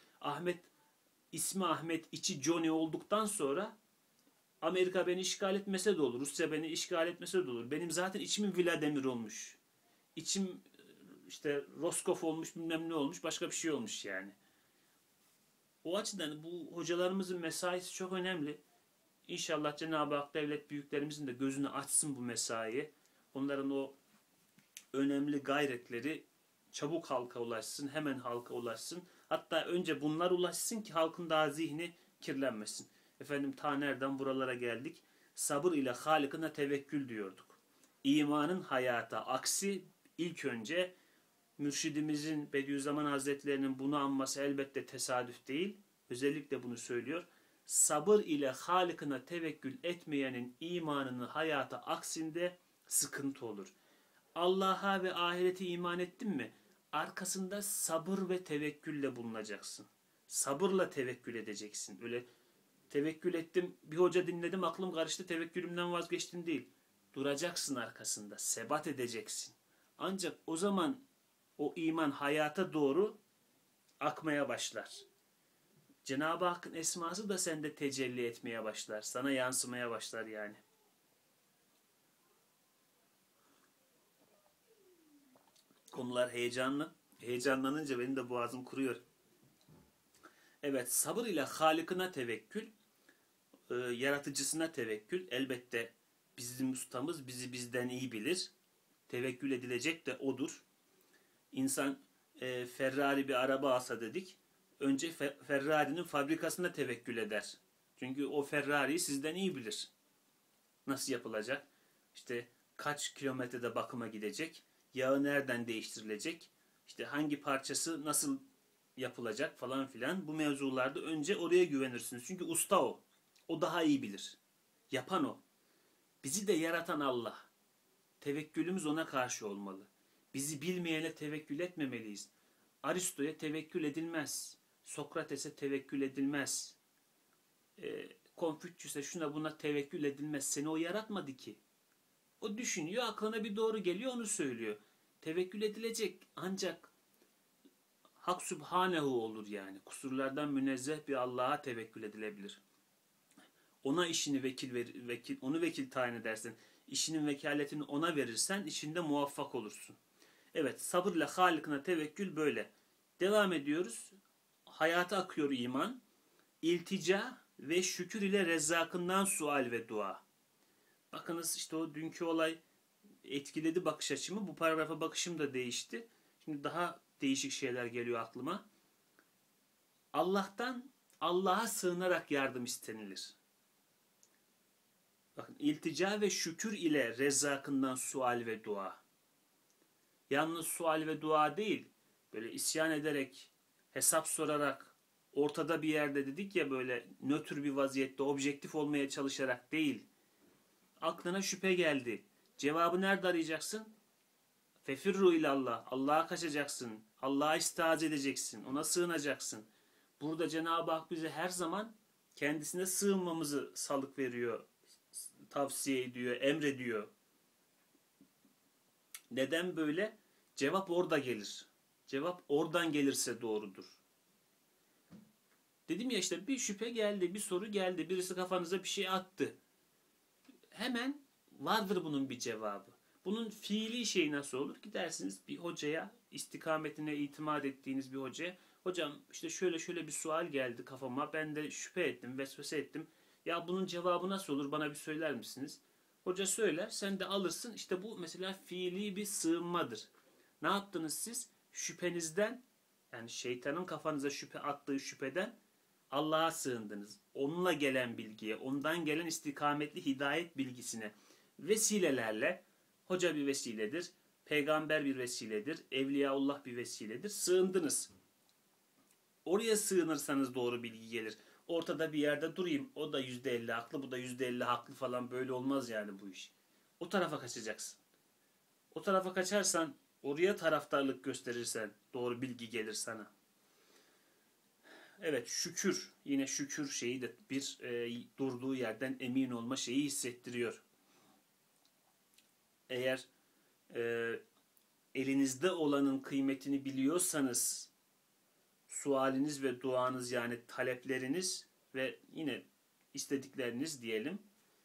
İsmi Ahmet, içi Johnny olduktan sonra Amerika beni işgal etmese de olur, Rusya beni işgal etmese de olur. Benim zaten içimin Vladimir olmuş. İçim işte Roskov olmuş, bilmem ne olmuş, başka bir şey olmuş yani. O açıdan bu hocalarımızın mesaisi çok önemli. İnşallah Cenab-ı Hak devlet büyüklerimizin de gözünü açsın bu mesaiye. Onların o önemli gayretleri çabuk halka ulaşsın, hemen halka ulaşsın. Hatta önce bunlar ulaşsın ki halkın daha zihni kirlenmesin. Efendim, ta nereden buralara geldik? Sabır ile Halık'ına tevekkül diyorduk. İmanın hayata aksi, ilk önce mürşidimizin, Bediüzzaman Hazretlerinin bunu anması elbette tesadüf değil. Özellikle bunu söylüyor. Sabır ile Halık'ına tevekkül etmeyenin imanının hayata aksinde sıkıntı olur. Allah'a ve ahirete iman ettin mi? Arkasında sabır ve tevekkülle bulunacaksın. Sabırla tevekkül edeceksin. Öyle tevekkül ettim, bir hoca dinledim, aklım karıştı, tevekkülümden vazgeçtim değil. Duracaksın arkasında, sebat edeceksin. Ancak o zaman o iman hayata doğru akmaya başlar. Cenab-ı Hakk'ın esması da sende tecelli etmeye başlar. Sana yansımaya başlar yani. Konular heyecanlı. Heyecanlanınca benim de boğazım kuruyor. Evet, sabır ile Halık'ına tevekkül, yaratıcısına tevekkül. Elbette bizim ustamız bizi bizden iyi bilir. Tevekkül edilecek de odur. İnsan Ferrari bir araba alsa dedik, önce Ferrari'nin fabrikasına tevekkül eder. Çünkü o Ferrari'yi sizden iyi bilir. Nasıl yapılacak? İşte kaç kilometrede bakıma gidecek? Yağı nereden değiştirilecek? İşte hangi parçası nasıl yapılacak falan filan. Bu mevzularda önce oraya güvenirsiniz. Çünkü usta o. O daha iyi bilir. Yapan o. Bizi de yaratan Allah. Tevekkülümüz ona karşı olmalı. Bizi bilmeyene tevekkül etmemeliyiz. Aristo'ya tevekkül edilmez. Sokrates'e tevekkül edilmez. Konfüçyüs'e, şuna buna tevekkül edilmez. Seni o yaratmadı ki. O düşünüyor, aklına bir doğru geliyor, onu söylüyor. Tevekkül edilecek ancak Hak Sübhanehu olur yani. Kusurlardan münezzeh bir Allah'a tevekkül edilebilir. Ona işini onu vekil tayin edersen, işinin vekaletini ona verirsen işinde muvaffak olursun. Evet, sabırla Halık'ına tevekkül böyle. Devam ediyoruz. Hayata akıyor iman. İltica ve şükür ile Rezzak'ından sual ve dua. Bakınız, işte o dünkü olay etkiledi bakış açımı. Bu paragrafa bakışım da değişti. Şimdi daha değişik şeyler geliyor aklıma. Allah'a sığınarak yardım istenilir. Bakın, iltica ve şükür ile Rezzak'ından sual ve dua. Yalnız sual ve dua değil, böyle isyan ederek, hesap sorarak, ortada bir yerde dedik ya, böyle nötr bir vaziyette, objektif olmaya çalışarak değil. Aklına şüphe geldi. Cevabı nerede arayacaksın? Fefirru ilallah. Allah'a kaçacaksın. Allah'a istiaz edeceksin. Ona sığınacaksın. Burada Cenab-ı Hak bize her zaman kendisine sığınmamızı salık veriyor, tavsiye ediyor, emrediyor. Neden böyle? Cevap orada gelir. Cevap oradan gelirse doğrudur. Dedim ya, işte bir şüphe geldi, bir soru geldi, birisi kafanıza bir şey attı. Hemen vardır bunun bir cevabı. Bunun fiili şeyi nasıl olur? Gidersiniz bir hocaya, istikametine itimat ettiğiniz bir hocaya. Hocam işte şöyle şöyle bir sual geldi kafama. Ben de şüphe ettim, vesvese ettim. Ya bunun cevabı nasıl olur? Bana bir söyler misiniz? Hoca söyler, sen de alırsın. İşte bu mesela fiili bir sığınmadır. Ne yaptınız siz? Şüphenizden, yani şeytanın kafanıza şüphe attığı şüpheden Allah'a sığındınız. Onunla gelen bilgiye, ondan gelen istikametli hidayet bilgisine, vesilelerle, hoca bir vesiledir, peygamber bir vesiledir, evliyaullah bir vesiledir, sığındınız. Oraya sığınırsanız doğru bilgi gelir. Ortada bir yerde durayım, o da %50 haklı, bu da %50 haklı falan, böyle olmaz yani bu iş. O tarafa kaçacaksın. O tarafa kaçarsan, oraya taraftarlık gösterirsen doğru bilgi gelir sana. Evet, şükür, yine şükür şeyi de bir durduğu yerden emin olma şeyi hissettiriyor. Eğer e, elinizde olanın kıymetini biliyorsanız, sualiniz ve duanız, yani talepleriniz ve yine istedikleriniz diyelim,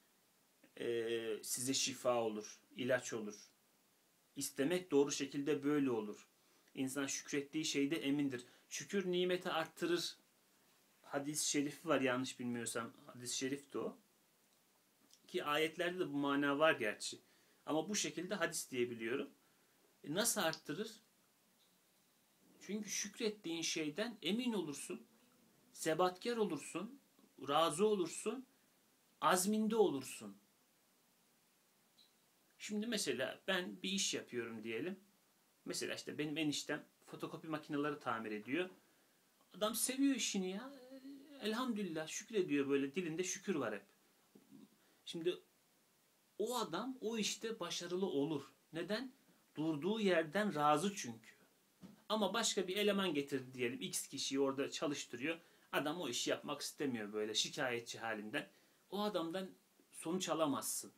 size şifa olur, ilaç olur. İstemek doğru şekilde böyle olur. İnsan şükrettiği şeyde emindir. Şükür nimeti arttırır. Hadis-i şerifi var, yanlış bilmiyorsam. Hadis-i şerifti o. Ki ayetlerde de bu mana var gerçi. Ama bu şekilde hadis diyebiliyorum. Nasıl arttırır? Çünkü şükrettiğin şeyden emin olursun. Sebatkar olursun. Razı olursun. Azminde olursun. Şimdi mesela ben bir iş yapıyorum diyelim. Mesela işte benim eniştem fotokopi makineleri tamir ediyor. Adam seviyor işini ya. Elhamdülillah şükrediyor, böyle dilinde şükür var hep. Şimdi o adam o işte başarılı olur. Neden? Durduğu yerden razı çünkü. Ama başka bir eleman getirdi diyelim. X kişiyi orada çalıştırıyor. Adam o işi yapmak istemiyor, böyle şikayetçi halinden. O adamdan sonuç alamazsın.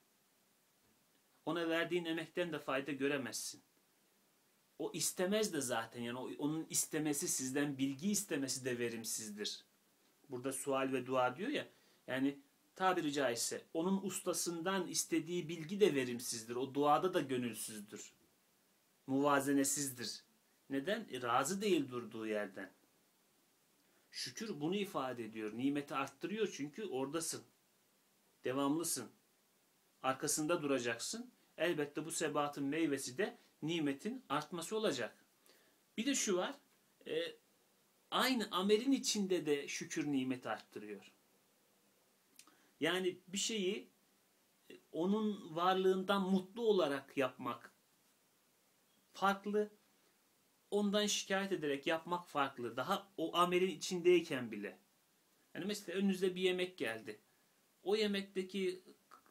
Ona verdiğin emekten de fayda göremezsin. O istemez de zaten, yani onun istemesi, sizden bilgi istemesi de verimsizdir. Burada sual ve dua diyor ya, yani tabiri caizse onun ustasından istediği bilgi de verimsizdir. O duada da gönülsüzdür. Muvazenesizdir. Neden? Razı değil durduğu yerden. Şükür bunu ifade ediyor. Nimeti arttırıyor çünkü oradasın. Devamlısın. Arkasında duracaksın. Elbette bu sebatın meyvesi de nimetin artması olacak. Bir de şu var. Aynı amelin içinde de şükür nimeti arttırıyor. Yani bir şeyi onun varlığından mutlu olarak yapmak farklı. Ondan şikayet ederek yapmak farklı. Daha o amelin içindeyken bile. Yani mesela önünüze bir yemek geldi. O yemekteki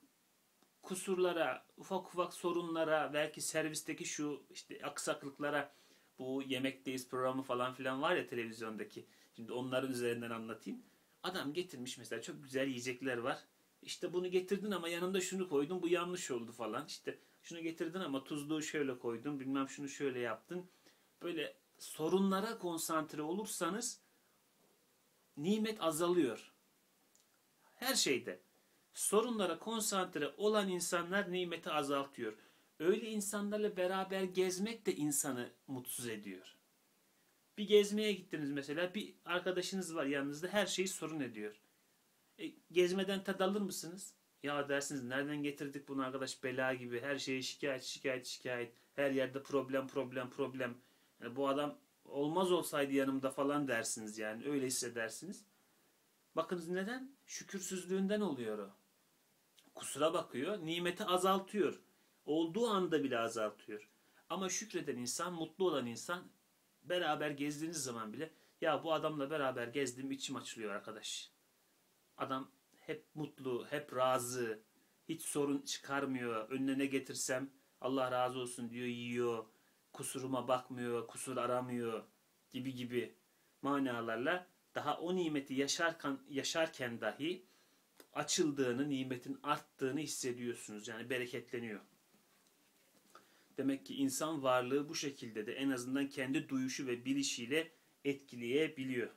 kusurlara, ufak ufak sorunlara, belki servisteki şu işte aksaklıklara, bu Yemekteyiz programı falan filan var ya televizyondaki. Şimdi onların üzerinden anlatayım. Adam getirmiş mesela, çok güzel yiyecekler var. İşte bunu getirdin ama yanında şunu koydun, bu yanlış oldu falan. İşte şunu getirdin ama tuzluğu şöyle koydun, bilmem şunu şöyle yaptın. Böyle sorunlara konsantre olursanız nimet azalıyor. Her şeyde. Sorunlara konsantre olan insanlar nimeti azaltıyor. Öyle insanlarla beraber gezmek de insanı mutsuz ediyor. Bir gezmeye gittiniz mesela, bir arkadaşınız var yanınızda, her şeyi sorun ediyor. Gezmeden tad alır mısınız? Ya dersiniz, nereden getirdik bunu arkadaş, bela gibi, her şeye şikayet şikayet şikayet, her yerde problem problem problem. Yani bu adam olmaz olsaydı yanımda falan dersiniz, yani öyle hissedersiniz. Bakınız neden? Şükürsüzlüğünden oluyor o. kusura bakıyor, nimeti azaltıyor. Olduğu anda bile azaltıyor. Ama şükreden insan, mutlu olan insan, beraber gezdiğiniz zaman bile ya bu adamla beraber gezdim, içim açılıyor arkadaş. Adam hep mutlu, hep razı, hiç sorun çıkarmıyor. Önüne ne getirsem Allah razı olsun diyor, yiyor. Kusuruma bakmıyor, kusur aramıyor gibi gibi manalarla daha o nimeti yaşarken dahi açıldığını, nimetin arttığını hissediyorsunuz. Yani bereketleniyor. Demek ki insan varlığı bu şekilde de en azından kendi duyuşu ve bilişiyle etkileyebiliyor.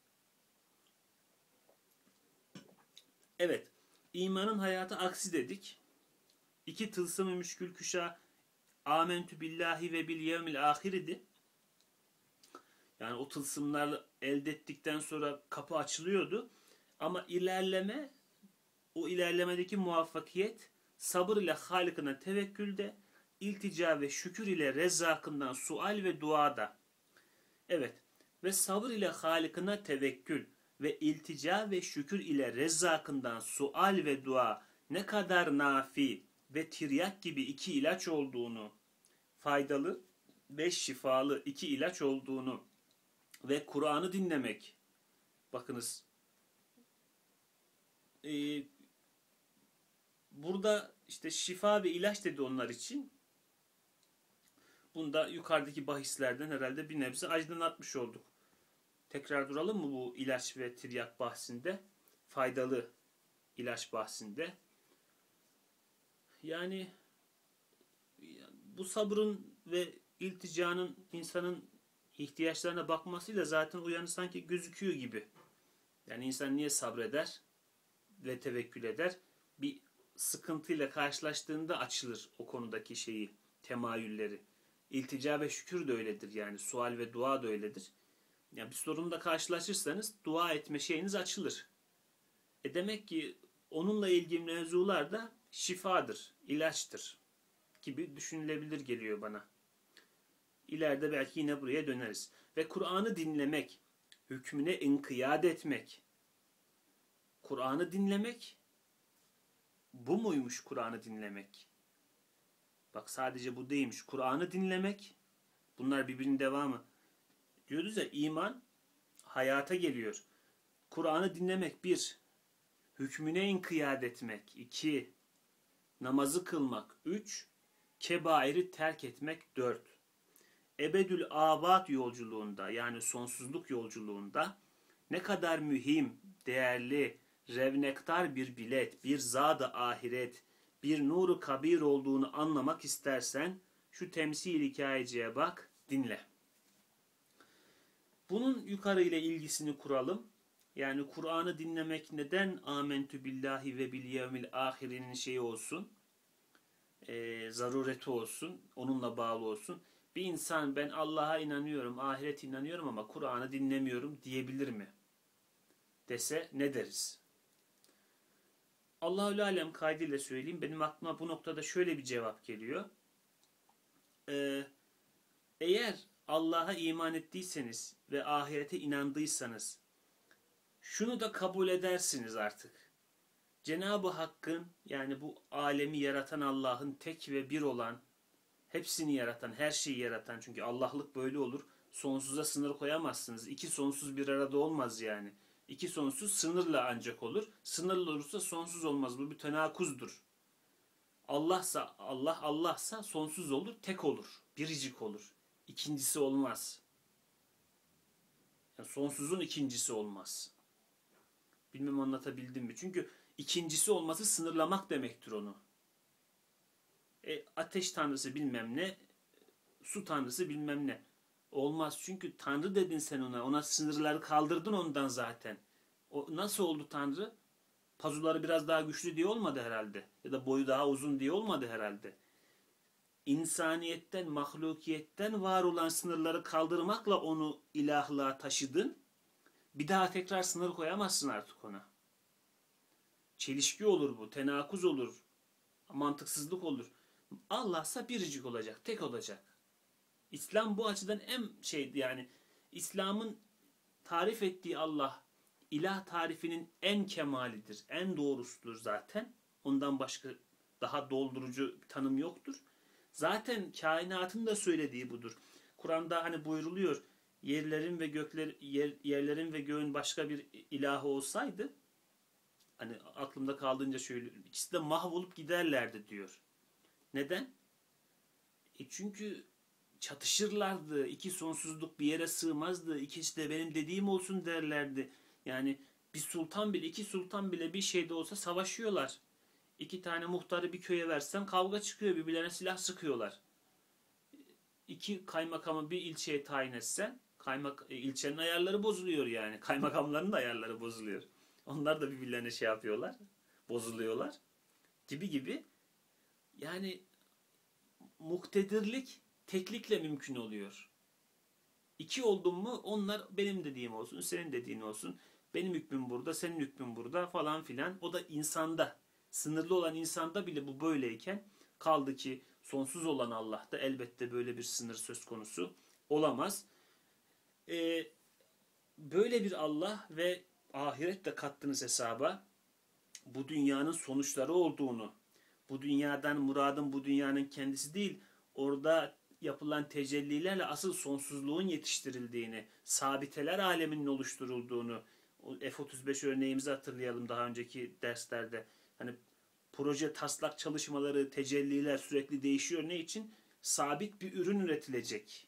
Evet, imanın hayatı aksi dedik. İki tılsım-ı müşkül küşa Amentü billahi ve bil yevmil ahir idi. Yani o tılsımlarla elde ettikten sonra kapı açılıyordu. Ama o ilerlemedeki muvaffakiyet sabır ile Halık'ına tevekkülde, iltica ve şükür ile Rezzak'ından sual ve duada. Evet, ve sabır ile Halık'ına tevekkül ve iltica ve şükür ile Rezzak'ından sual ve dua ne kadar nafi ve tiryak gibi iki ilaç olduğunu, faydalı ve şifalı iki ilaç olduğunu ve Kur'an'ı dinlemek. Bakınız, burada işte şifa ve ilaç dedi onlar için. Bunda yukarıdaki bahislerden herhalde bir nebze aydınlatmış olduk. Tekrar duralım mı bu ilaç ve tiryak bahsinde? Faydalı ilaç bahsinde. Yani bu sabrın ve ilticanın insanın ihtiyaçlarına bakmasıyla zaten uyanı sanki gözüküyor gibi. Yani insan niye sabreder ve tevekkül eder? Bir sıkıntıyla karşılaştığında açılır o konudaki temayülleri. İltica ve şükür de öyledir yani. Sual ve dua da öyledir. Yani bir sorunla karşılaşırsanız dua etme şeyiniz açılır. Demek ki onunla ilgili mevzular da şifadır, ilaçtır gibi düşünülebilir geliyor bana. İleride belki yine buraya döneriz. Ve Kur'an'ı dinlemek, hükmüne inkiyat etmek. Kur'an'ı dinlemek, bu muymuş Kur'an'ı dinlemek? Bak sadece bu değilmiş. Kur'an'ı dinlemek, bunlar birbirinin devamı. Diyoruz ya, iman hayata geliyor. Kur'an'ı dinlemek 1, hükmüne inkiyat etmek 2, namazı kılmak 3, kebairi terk etmek 4. Ebedül Abad yolculuğunda yani sonsuzluk yolculuğunda ne kadar mühim, değerli, revnektar bir bilet, bir zat-ı ahiret, bir nuru kabir olduğunu anlamak istersen şu temsil hikayeciye bak, dinle. Bunun yukarı ile ilgisini kuralım. Yani Kur'an'ı dinlemek neden amentü billahi ve bil yevmil ahirinin olsun, zarureti olsun, onunla bağlı olsun. Bir insan ben Allah'a inanıyorum, ahirete inanıyorum ama Kur'an'ı dinlemiyorum diyebilir mi? Dese ne deriz? Allahü alem kaydıyla söyleyeyim. Benim aklıma bu noktada şöyle bir cevap geliyor. Eğer Allah'a iman ettiyseniz ve ahirete inandıysanız şunu da kabul edersiniz artık. Cenab-ı Hakk'ın yani bu alemi yaratan Allah'ın tek ve bir olan, hepsini yaratan, her şeyi yaratan, çünkü Allah'lık böyle olur. Sonsuza sınır koyamazsınız. İki sonsuz bir arada olmaz yani. İki sonsuz sınırla ancak olur. Sınırlı olursa sonsuz olmaz. Bu bir tenakuzdur. Allah'sa sonsuz olur, tek olur. Biricik olur. İkincisi olmaz. Yani sonsuzun ikincisi olmaz. Bilmem anlatabildim mi? Çünkü ikincisi olması sınırlamak demektir onu. Ateş tanrısı bilmem ne, su tanrısı bilmem ne. Olmaz çünkü tanrı dedin sen ona. Ona sınırları kaldırdın ondan zaten. O nasıl oldu tanrı? Pazuları biraz daha güçlü diye olmadı herhalde. Ya da boyu daha uzun diye olmadı herhalde. İnsaniyetten, mahlukiyetten var olan sınırları kaldırmakla onu ilahlığa taşıdın. Bir daha tekrar sınır koyamazsın artık ona. Çelişki olur bu, tenakuz olur, mantıksızlık olur. Allah'sa biricik olacak, tek olacak. İslam bu açıdan yani İslam'ın tarif ettiği Allah, ilah tarifinin en kemalidir, en doğrusudur zaten. Ondan başka daha doldurucu bir tanım yoktur. Zaten kainatın da söylediği budur. Kur'an'da hani buyruluyor, yerlerin ve göğün başka bir ilahı olsaydı, hani aklımda kaldığınca söylüyorum, ikisi de mahvolup giderlerdi diyor. Neden? Çünkü çatışırlardı. İki sonsuzluk bir yere sığmazdı. İkisi de benim dediğim olsun derlerdi. Yani iki sultan bile bir şeyde olsa savaşıyorlar. İki tane muhtarı bir köye versen kavga çıkıyor. Birbirlerine silah sıkıyorlar. İki kaymakamı bir ilçeye tayin etsen ilçenin ayarları bozuluyor yani. Kaymakamların da ayarları bozuluyor. Onlar da birbirlerine şey yapıyorlar. Bozuluyorlar. Gibi gibi. Yani muktedirlik teklikle mümkün oluyor. İki oldum mu onlar benim dediğim olsun, senin dediğin olsun. Benim hükmüm burada, senin hükmün burada falan filan. O da insanda, sınırlı olan insanda bile bu böyleyken, kaldı ki sonsuz olan Allah'ta elbette böyle bir sınır söz konusu olamaz. Böyle bir Allah ve ahirette kattığınız hesaba bu dünyanın sonuçları olduğunu, bu dünyadan muradın bu dünyanın kendisi değil, orada yapılan tecellilerle asıl sonsuzluğun yetiştirildiğini, sabiteler aleminin oluşturulduğunu, F-35 örneğimizi hatırlayalım daha önceki derslerde. Hani proje taslak çalışmaları, tecelliler sürekli değişiyor. Ne için? Sabit bir ürün üretilecek.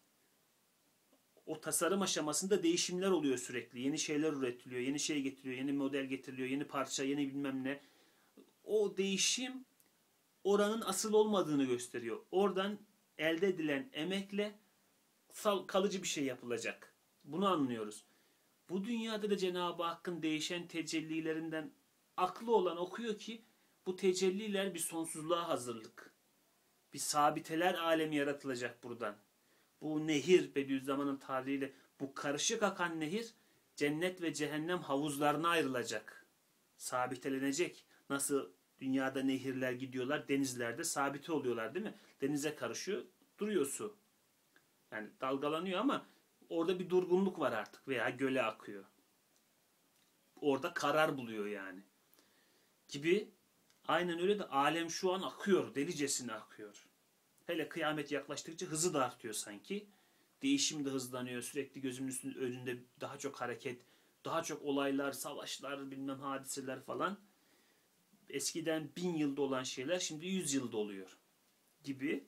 O tasarım aşamasında değişimler oluyor sürekli. Yeni şeyler üretiliyor, yeni şey getiriliyor, yeni model getiriliyor, yeni parça, yeni bilmem ne. O değişim oranın asıl olmadığını gösteriyor. Oradan elde edilen emekle kalıcı bir şey yapılacak. Bunu anlıyoruz. Bu dünyada da Cenab-ı Hakk'ın değişen tecellilerinden aklı olan okuyor ki bu tecelliler bir sonsuzluğa hazırlık. Bir sabiteler alemi yaratılacak buradan. Bu nehir, Bediüzzaman'ın tabiriyle bu karışık akan nehir cennet ve cehennem havuzlarına ayrılacak. Sabitelenecek. Nasıl dünyada nehirler gidiyorlar, denizlerde sabite oluyorlar değil mi? Denize karışıyor, duruyor su. Yani dalgalanıyor ama orada bir durgunluk var artık veya göle akıyor. Orada karar buluyor yani. Gibi aynen öyle de alem şu an akıyor, delicesine akıyor. Hele kıyamet yaklaştıkça hızı da artıyor sanki. Değişim de hızlanıyor. Sürekli gözümüzün önünde daha çok hareket, daha çok olaylar, savaşlar, bilmem hadiseler falan. Eskiden 1000 yılda olan şeyler şimdi 100 yılda oluyor gibi.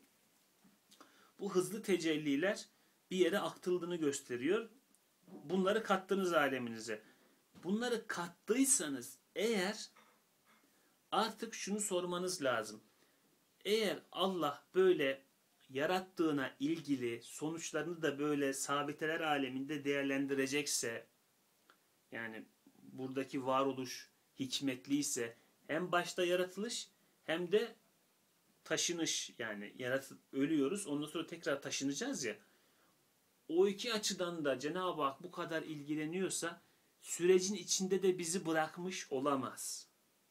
Bu hızlı tecelliler bir yere aktıldığını gösteriyor. Bunları kattınız aleminize. Bunları kattıysanız eğer artık şunu sormanız lazım. Eğer Allah böyle yarattığına ilgili sonuçlarını da böyle sabiteler aleminde değerlendirecekse, yani buradaki varoluş hikmetliyse, hem başta yaratılış hem de taşınış, yani ölüyoruz ondan sonra tekrar taşınacağız ya, o iki açıdan da Cenab-ı Hak bu kadar ilgileniyorsa sürecin içinde de bizi bırakmış olamaz.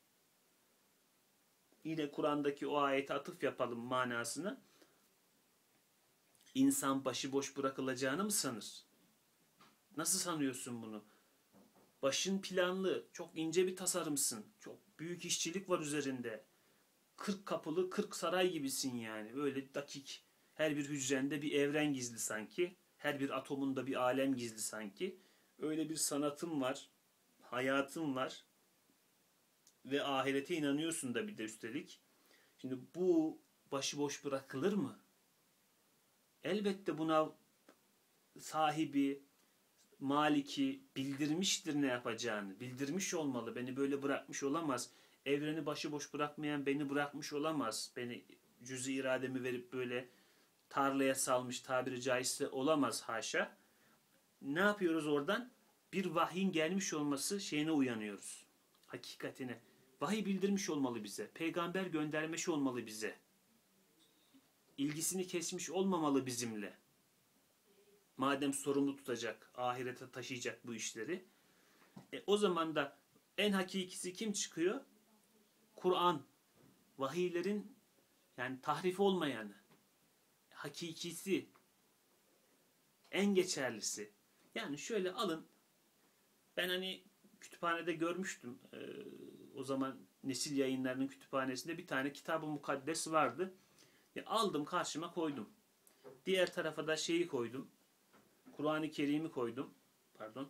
Yine Kur'an'daki o ayete atıf yapalım manasını. İnsan başıboş bırakılacağını mı sanır? Nasıl sanıyorsun bunu? Başın planlı, çok ince bir tasarımsın. Çok büyük işçilik var üzerinde. 40 kapılı 40 saray gibisin yani. Böyle dakik. Her bir hücrende bir evren gizli sanki. Her bir atomunda bir alem gizli sanki. Öyle bir sanatın var. Hayatın var. Ve ahirete inanıyorsun da bir de üstelik. Şimdi bu başıboş bırakılır mı? Elbette buna sahibi, maliki bildirmiştir ne yapacağını. Bildirmiş olmalı. Beni böyle bırakmış olamaz. Evreni başıboş bırakmayan beni bırakmış olamaz. Beni cüz-i irademi verip böyle tarlaya salmış tabiri caizse olamaz haşa. Ne yapıyoruz oradan? Bir vahyin gelmiş olması şeyine uyanıyoruz. Hakikatine. Vahiy bildirmiş olmalı bize. Peygamber göndermiş olmalı bize. İlgisini kesmiş olmamalı bizimle. Madem sorumlu tutacak, ahirete taşıyacak bu işleri. O zaman da en hakikisi kim çıkıyor? Kur'an. Vahiylerin yani tahrif olmayanı. Hakikisi. En geçerlisi. Yani şöyle alın. Ben hani kütüphanede görmüştüm. O zaman Nesil Yayınları'nın kütüphanesinde bir tane Kitab-ı Mukaddes vardı. Aldım karşıma koydum. Diğer tarafa da şeyi koydum. Kur'an-ı Kerim'i koydum. Pardon.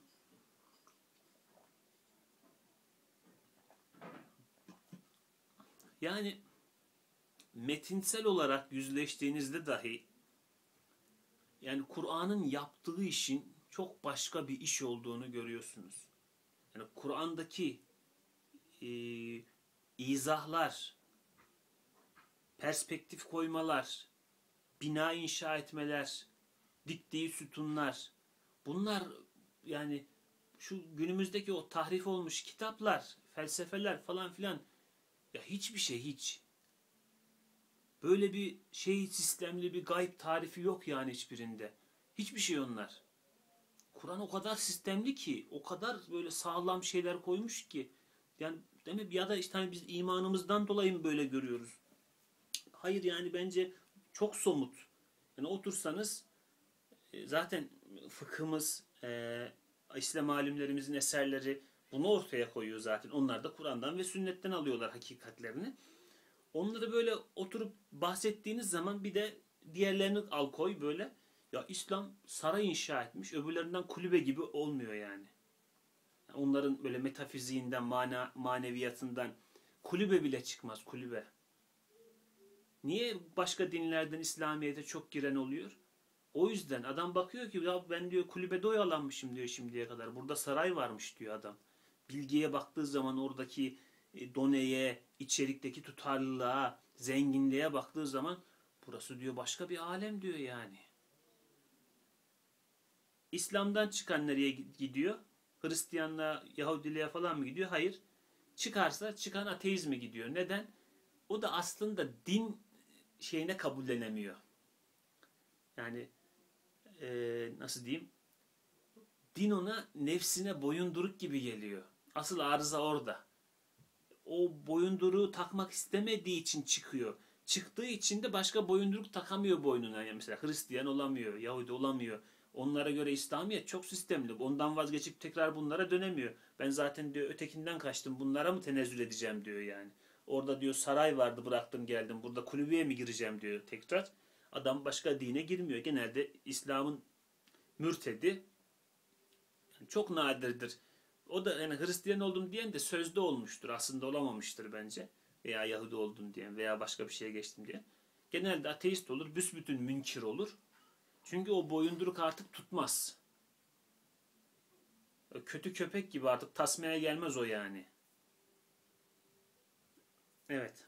Yani metinsel olarak yüzleştiğinizde dahi yani Kur'an'ın yaptığı işin çok başka bir iş olduğunu görüyorsunuz. Yani Kur'an'daki e, izahlar, perspektif koymalar, bina inşa etmeler, diktiği sütunlar, bunlar yani şu günümüzdeki o tahrif olmuş kitaplar, felsefeler falan filan ya hiçbir şey hiç. Böyle bir şey sistemli bir gayb tarifi yok yani hiçbirinde. Hiçbir şey onlar. Kur'an o kadar sistemli ki, o kadar böyle sağlam şeyler koymuş ki. Yani değil mi? Ya da işte hani biz imanımızdan dolayı mı böyle görüyoruz? Hayır yani bence çok somut. Yani otursanız zaten fıkhımız, İslam alimlerimizin eserleri bunu ortaya koyuyor zaten. Onlar da Kur'an'dan ve sünnetten alıyorlar hakikatlerini. Onları böyle oturup bahsettiğiniz zaman bir de diğerlerini al koy böyle. Ya İslam saray inşa etmiş, öbürlerinden kulübe gibi olmuyor yani. Onların böyle metafiziğinden, maneviyatından kulübe bile çıkmaz, kulübe. Niye başka dinlerden İslamiyet'e çok giren oluyor? O yüzden adam bakıyor ki ya ben diyor kulübede oyalanmışım diyor şimdiye kadar. Burada saray varmış diyor adam. Bilgiye baktığı zaman oradaki doneye, içerikteki tutarlılığa, zenginliğe baktığı zaman burası diyor başka bir alem diyor yani. İslam'dan çıkan nereye gidiyor? Hristiyanlığa, Yahudiliğe falan mı gidiyor? Hayır. Çıkarsa çıkan ateizme gidiyor. Neden? O da aslında din şeyine kabullenemiyor. Yani nasıl diyeyim? Din ona nefsine boyunduruk gibi geliyor. Asıl arıza orada. O boyunduruğu takmak istemediği için çıkıyor. Çıktığı için de başka boyunduruk takamıyor boynuna. Yani mesela Hristiyan olamıyor, Yahudi olamıyor. Onlara göre İslamiyet çok sistemli. Ondan vazgeçip tekrar bunlara dönemiyor. Ben zaten diyor ötekinden kaçtım. Bunlara mı tenezzül edeceğim diyor yani. Orada diyor saray vardı bıraktım geldim. Burada kulübeye mi gireceğim diyor tekrar. Adam başka dine girmiyor. Genelde İslam'ın mürtedi çok nadirdir. O da yani Hristiyan oldum diyen de sözde olmuştur. Aslında olamamıştır bence. Veya Yahudi oldum diyen veya başka bir şeye geçtim diye. Genelde ateist olur, büsbütün münkir olur. Çünkü o boyunduruk artık tutmaz. Kötü köpek gibi artık tasmaya gelmez o yani. Evet.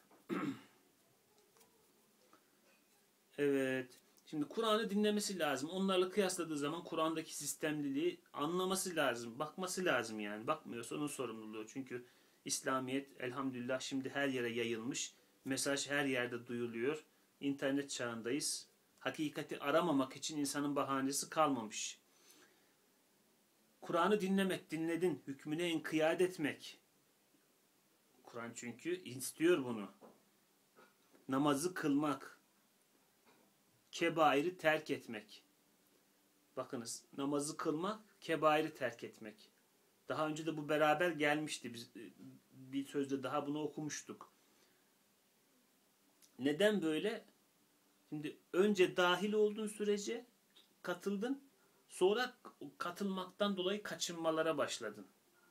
Evet. Şimdi Kur'an'ı dinlemesi lazım. Onlarla kıyasladığı zaman Kur'an'daki sistemliliği anlaması lazım. Bakması lazım yani. Bakmıyorsa onun sorumluluğu. Çünkü İslamiyet elhamdülillah şimdi her yere yayılmış. Mesaj her yerde duyuluyor. İnternet çağındayız. Hakikati aramamak için insanın bahanesi kalmamış. Kur'an'ı dinlemek, dinledin. Hükmüne inkiyat etmek. Kur'an çünkü istiyor bunu. Namazı kılmak. Kebairi terk etmek. Bakınız namazı kılmak, kebairi terk etmek. Daha önce de bu beraber gelmişti. Biz bir sözde daha bunu okumuştuk. Neden böyle? Şimdi önce dahil olduğun sürece katıldın. Sonra katılmaktan dolayı kaçınmalara başladın.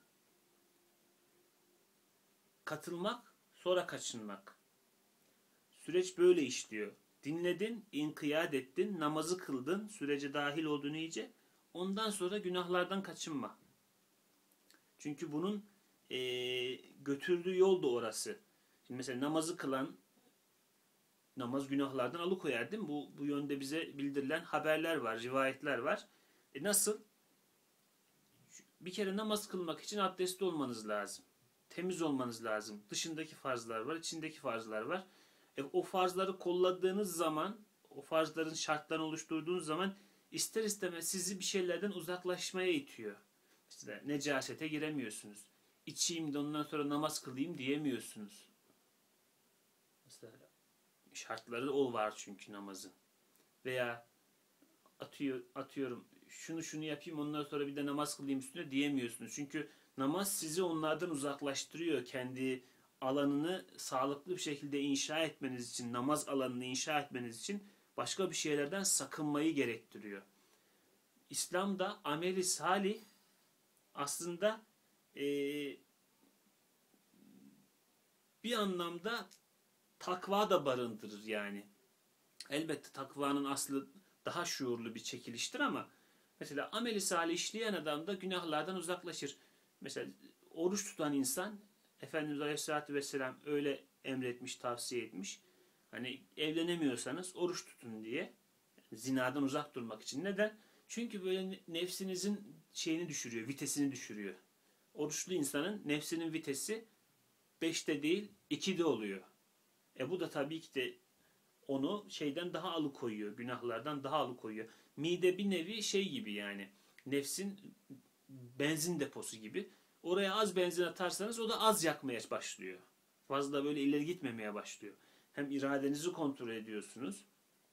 Katılmak, sonra kaçınmak. Süreç böyle işliyor. Dinledin, inkiyat ettin, namazı kıldın, sürece dahil oldun iyice. Ondan sonra günahlardan kaçınma. Çünkü bunun götürdüğü yol da orası. Şimdi mesela namazı kılan namaz günahlardan alıkoyar değil mi? Bu yönde bize bildirilen haberler var, rivayetler var. Nasıl? Bir kere namaz kılmak için abdestli olmanız lazım. Temiz olmanız lazım. Dışındaki farzlar var, içindeki farzlar var. O farzları kolladığınız zaman, o farzların şartlarını oluşturduğunuz zaman ister istemez sizi bir şeylerden uzaklaşmaya itiyor. Mesela necasete giremiyorsunuz. İçeyim de ondan sonra namaz kılayım diyemiyorsunuz. Mesela şartları o var çünkü namazın. Veya atıyorum şunu yapayım ondan sonra bir de namaz kılayım üstüne diyemiyorsunuz. Çünkü namaz sizi onlardan uzaklaştırıyor. Kendi alanını sağlıklı bir şekilde inşa etmeniz için, namaz alanını inşa etmeniz için başka bir şeylerden sakınmayı gerektiriyor. İslam'da ameli salih aslında bir anlamda takva da barındırır yani. Elbette takvanın aslı daha şuurlu bir çekiliştir ama mesela ameli salih işleyen adam da günahlardan uzaklaşır. Mesela oruç tutan insan Efendimiz Aleyhisselatü Vesselam öyle emretmiş, tavsiye etmiş. Hani evlenemiyorsanız oruç tutun diye. Yani zinadan uzak durmak için. Neden? Çünkü böyle nefsinizin şeyini düşürüyor, vitesini düşürüyor. Oruçlu insanın nefsinin vitesi 5'te değil 2'de oluyor. Bu da tabii ki de onu şeyden daha alıkoyuyor, günahlardan daha alıkoyuyor. Mide bir nevi şey gibi yani, nefsin benzin deposu gibi. Oraya az benzin atarsanız o da az yakmaya başlıyor. Fazla böyle ileri gitmemeye başlıyor. Hem iradenizi kontrol ediyorsunuz.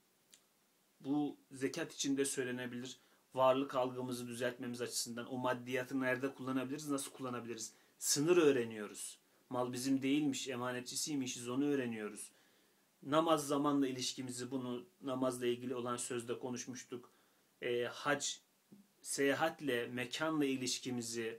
Bu zekat içinde söylenebilir. Varlık algımızı düzeltmemiz açısından o maddiyatı nerede kullanabiliriz, nasıl kullanabiliriz? Sınır öğreniyoruz. Mal bizim değilmiş, emanetçisiymişiz, onu öğreniyoruz. Namaz zamanla ilişkimizi, bunu namazla ilgili olan sözde konuşmuştuk. Hac, seyahatle, mekanla ilişkimizi,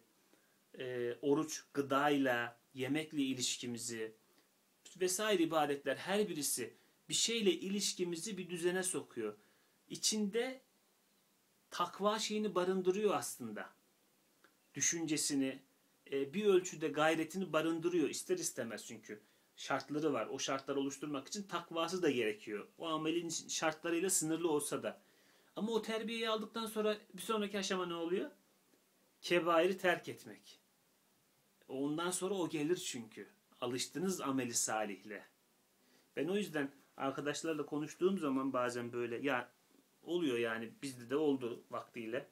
oruç, gıdayla, yemekle ilişkimizi vesaire ibadetler her birisi bir şeyle ilişkimizi bir düzene sokuyor. İçinde takva şeyini barındırıyor aslında. Düşüncesini, bir ölçüde gayretini barındırıyor ister istemez çünkü. Şartları var. O şartları oluşturmak için takvası da gerekiyor. O amelin şartlarıyla sınırlı olsa da. Ama o terbiyeyi aldıktan sonra bir sonraki aşama ne oluyor? Kebairi terk etmek. Ondan sonra o gelir çünkü. Alıştınız ameli salihle. Ben o yüzden arkadaşlarla konuştuğum zaman bazen böyle ya oluyor yani bizde de oldu vaktiyle.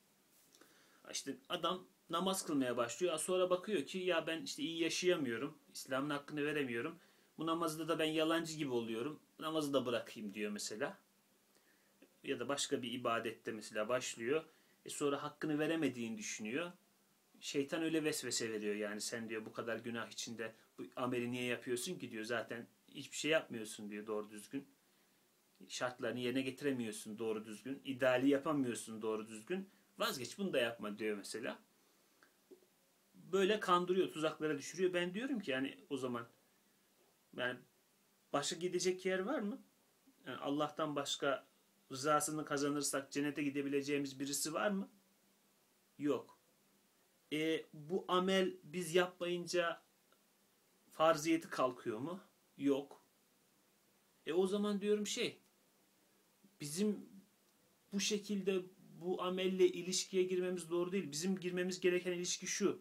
İşte adam namaz kılmaya başlıyor. Sonra bakıyor ki ya ben işte iyi yaşayamıyorum. İslam'ın hakkını veremiyorum. Bu namazda da ben yalancı gibi oluyorum. Namazı da bırakayım diyor mesela. Ya da başka bir ibadette mesela başlıyor. Sonra hakkını veremediğini düşünüyor. Şeytan öyle vesvese veriyor yani sen diyor bu kadar günah içinde bu ameli niye yapıyorsun ki diyor. Zaten hiçbir şey yapmıyorsun diyor doğru düzgün. Şartlarını yerine getiremiyorsun doğru düzgün. İdeali yapamıyorsun doğru düzgün. Vazgeç bunu da yapma diyor mesela. Böyle kandırıyor, tuzaklara düşürüyor. Ben diyorum ki yani o zaman yani başka gidecek yer var mı? Yani Allah'tan başka rızasını kazanırsak cennete gidebileceğimiz birisi var mı? Yok. Bu amel biz yapmayınca farziyeti kalkıyor mu? Yok. O zaman diyorum bizim bu şekilde bu amelle ilişkiye girmemiz doğru değil. Bizim girmemiz gereken ilişki şu.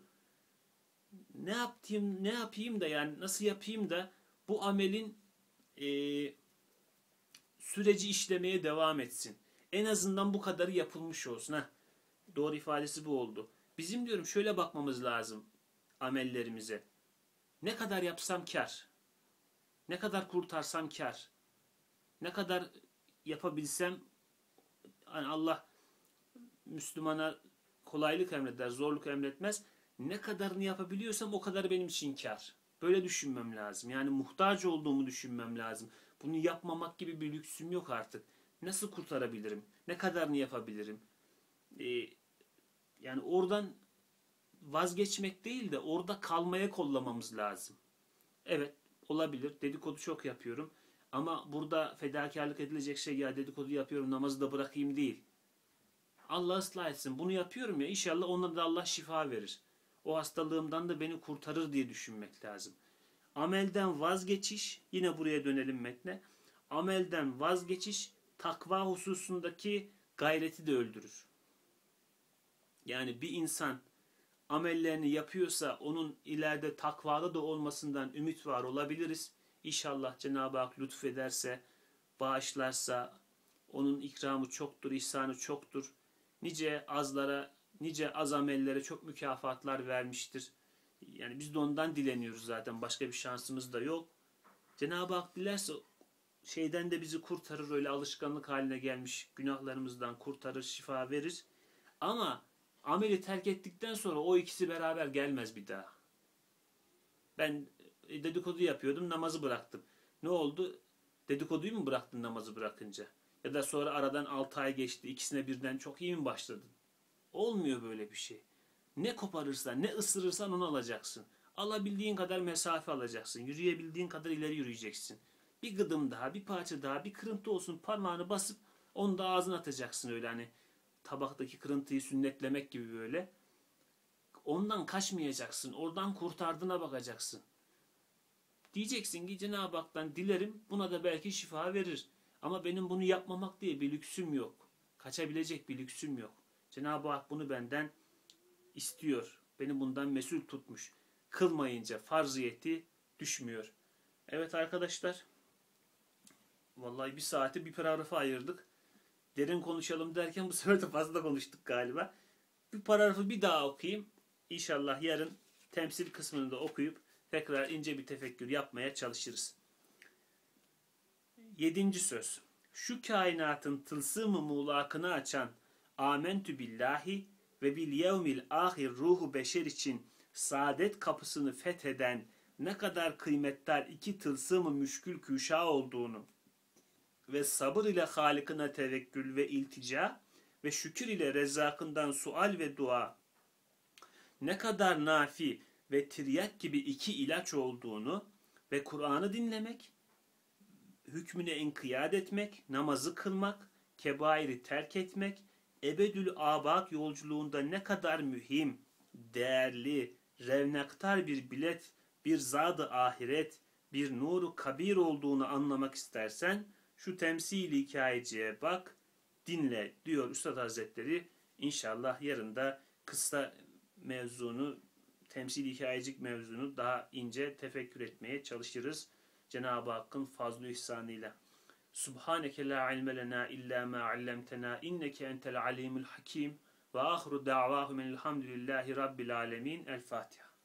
Ne yapayım da yani nasıl yapayım da bu amelin e, süreci işlemeye devam etsin. En azından bu kadarı yapılmış olsun. Doğru ifadesi bu oldu. Bizim diyorum şöyle bakmamız lazım amellerimize. Ne kadar yapsam kar. Ne kadar kurtarsam kar. Ne kadar yapabilsem hani Allah Müslümana kolaylık emreder, zorluk emretmez. Ne kadarını yapabiliyorsam o kadar benim için kar. Böyle düşünmem lazım. Yani muhtaç olduğumu düşünmem lazım. Bunu yapmamak gibi bir lüksüm yok artık. Nasıl kurtarabilirim? Ne kadarını yapabilirim? Yani oradan vazgeçmek değil de orada kalmaya kollamamız lazım. Evet olabilir. Dedikodu çok yapıyorum. Ama burada fedakarlık edilecek şey ya dedikodu yapıyorum namazı da bırakayım değil. Allah ıslah etsin. Bunu yapıyorum ya inşallah ona da Allah şifa verir. O hastalığımdan da beni kurtarır diye düşünmek lazım. Amelden vazgeçiş, yine buraya dönelim metne. Amelden vazgeçiş takva hususundaki gayreti de öldürür. Yani bir insan amellerini yapıyorsa onun ileride takvalı da olmasından ümit var olabiliriz. İnşallah Cenab-ı Hak lütfederse, bağışlarsa onun ikramı çoktur, ihsanı çoktur. Nice azlara, nice az amellere çok mükafatlar vermiştir. Yani biz de ondan dileniyoruz zaten. Başka bir şansımız da yok. Cenab-ı Hak dilerse şeyden de bizi kurtarır. Öyle alışkanlık haline gelmiş günahlarımızdan kurtarır, şifa verir. Ama ameli terk ettikten sonra o ikisi beraber gelmez bir daha. Ben dedikodu yapıyordum, namazı bıraktım. Ne oldu? Dedikoduyu mu bıraktın namazı bırakınca? Ya da sonra aradan 6 ay geçti, ikisine birden çok iyi mi başladın? Olmuyor böyle bir şey. Ne koparırsan, ne ısırırsan onu alacaksın. Alabildiğin kadar mesafe alacaksın. Yürüyebildiğin kadar ileri yürüyeceksin. Bir gıdım daha, bir parça daha, bir kırıntı olsun parmağını basıp onu da ağzına atacaksın öyle hani tabaktaki kırıntıyı sünnetlemek gibi böyle. Ondan kaçmayacaksın. Oradan kurtardığına bakacaksın. Diyeceksin ki Cenab-ı Hak'tan dilerim, buna da belki şifa verir. Ama benim bunu yapmamak diye bir lüksüm yok. Kaçabilecek bir lüksüm yok. Cenab-ı Hak bunu benden istiyor. Beni bundan mesul tutmuş. Kılmayınca farziyeti düşmüyor. Evet arkadaşlar. Vallahi bir saati bir paragrafa ayırdık. Derin konuşalım derken bu sefer de fazla konuştuk galiba. Bir paragrafı bir daha okuyayım. İnşallah yarın temsil kısmını da okuyup tekrar ince bir tefekkür yapmaya çalışırız. 7. söz. Şu kainatın tılsım-ı muğlakını açan Amentü billahi ve bil yevmil ahir ruhu beşer için saadet kapısını fetheden ne kadar kıymetdar iki tılsım-ı müşkül küşa olduğunu ve sabır ile Halık'ına tevekkül ve iltica ve şükür ile Rezzak'ından sual ve dua ne kadar nafi ve tiryak gibi iki ilaç olduğunu ve Kur'an'ı dinlemek, hükmüne inkiyat etmek, namazı kılmak, kebairi terk etmek, ebedül abad yolculuğunda ne kadar mühim, değerli, revnaktar bir bilet, bir zad-ı ahiret, bir nuru kabir olduğunu anlamak istersen, şu temsil-i hikayeciye bak, dinle diyor Üstad Hazretleri. İnşallah yarın da kısa mevzunu, temsil-i hikayecik mevzunu daha ince tefekkür etmeye çalışırız. Cenab-ı Hakk'ın fazl-ı ihsanıyla. Subhaneke la ilme lena illa ma allamtena inneke entel alimul hakim ve ahru da'vahum elhamdülillahi rabbil alemin. El Fatiha.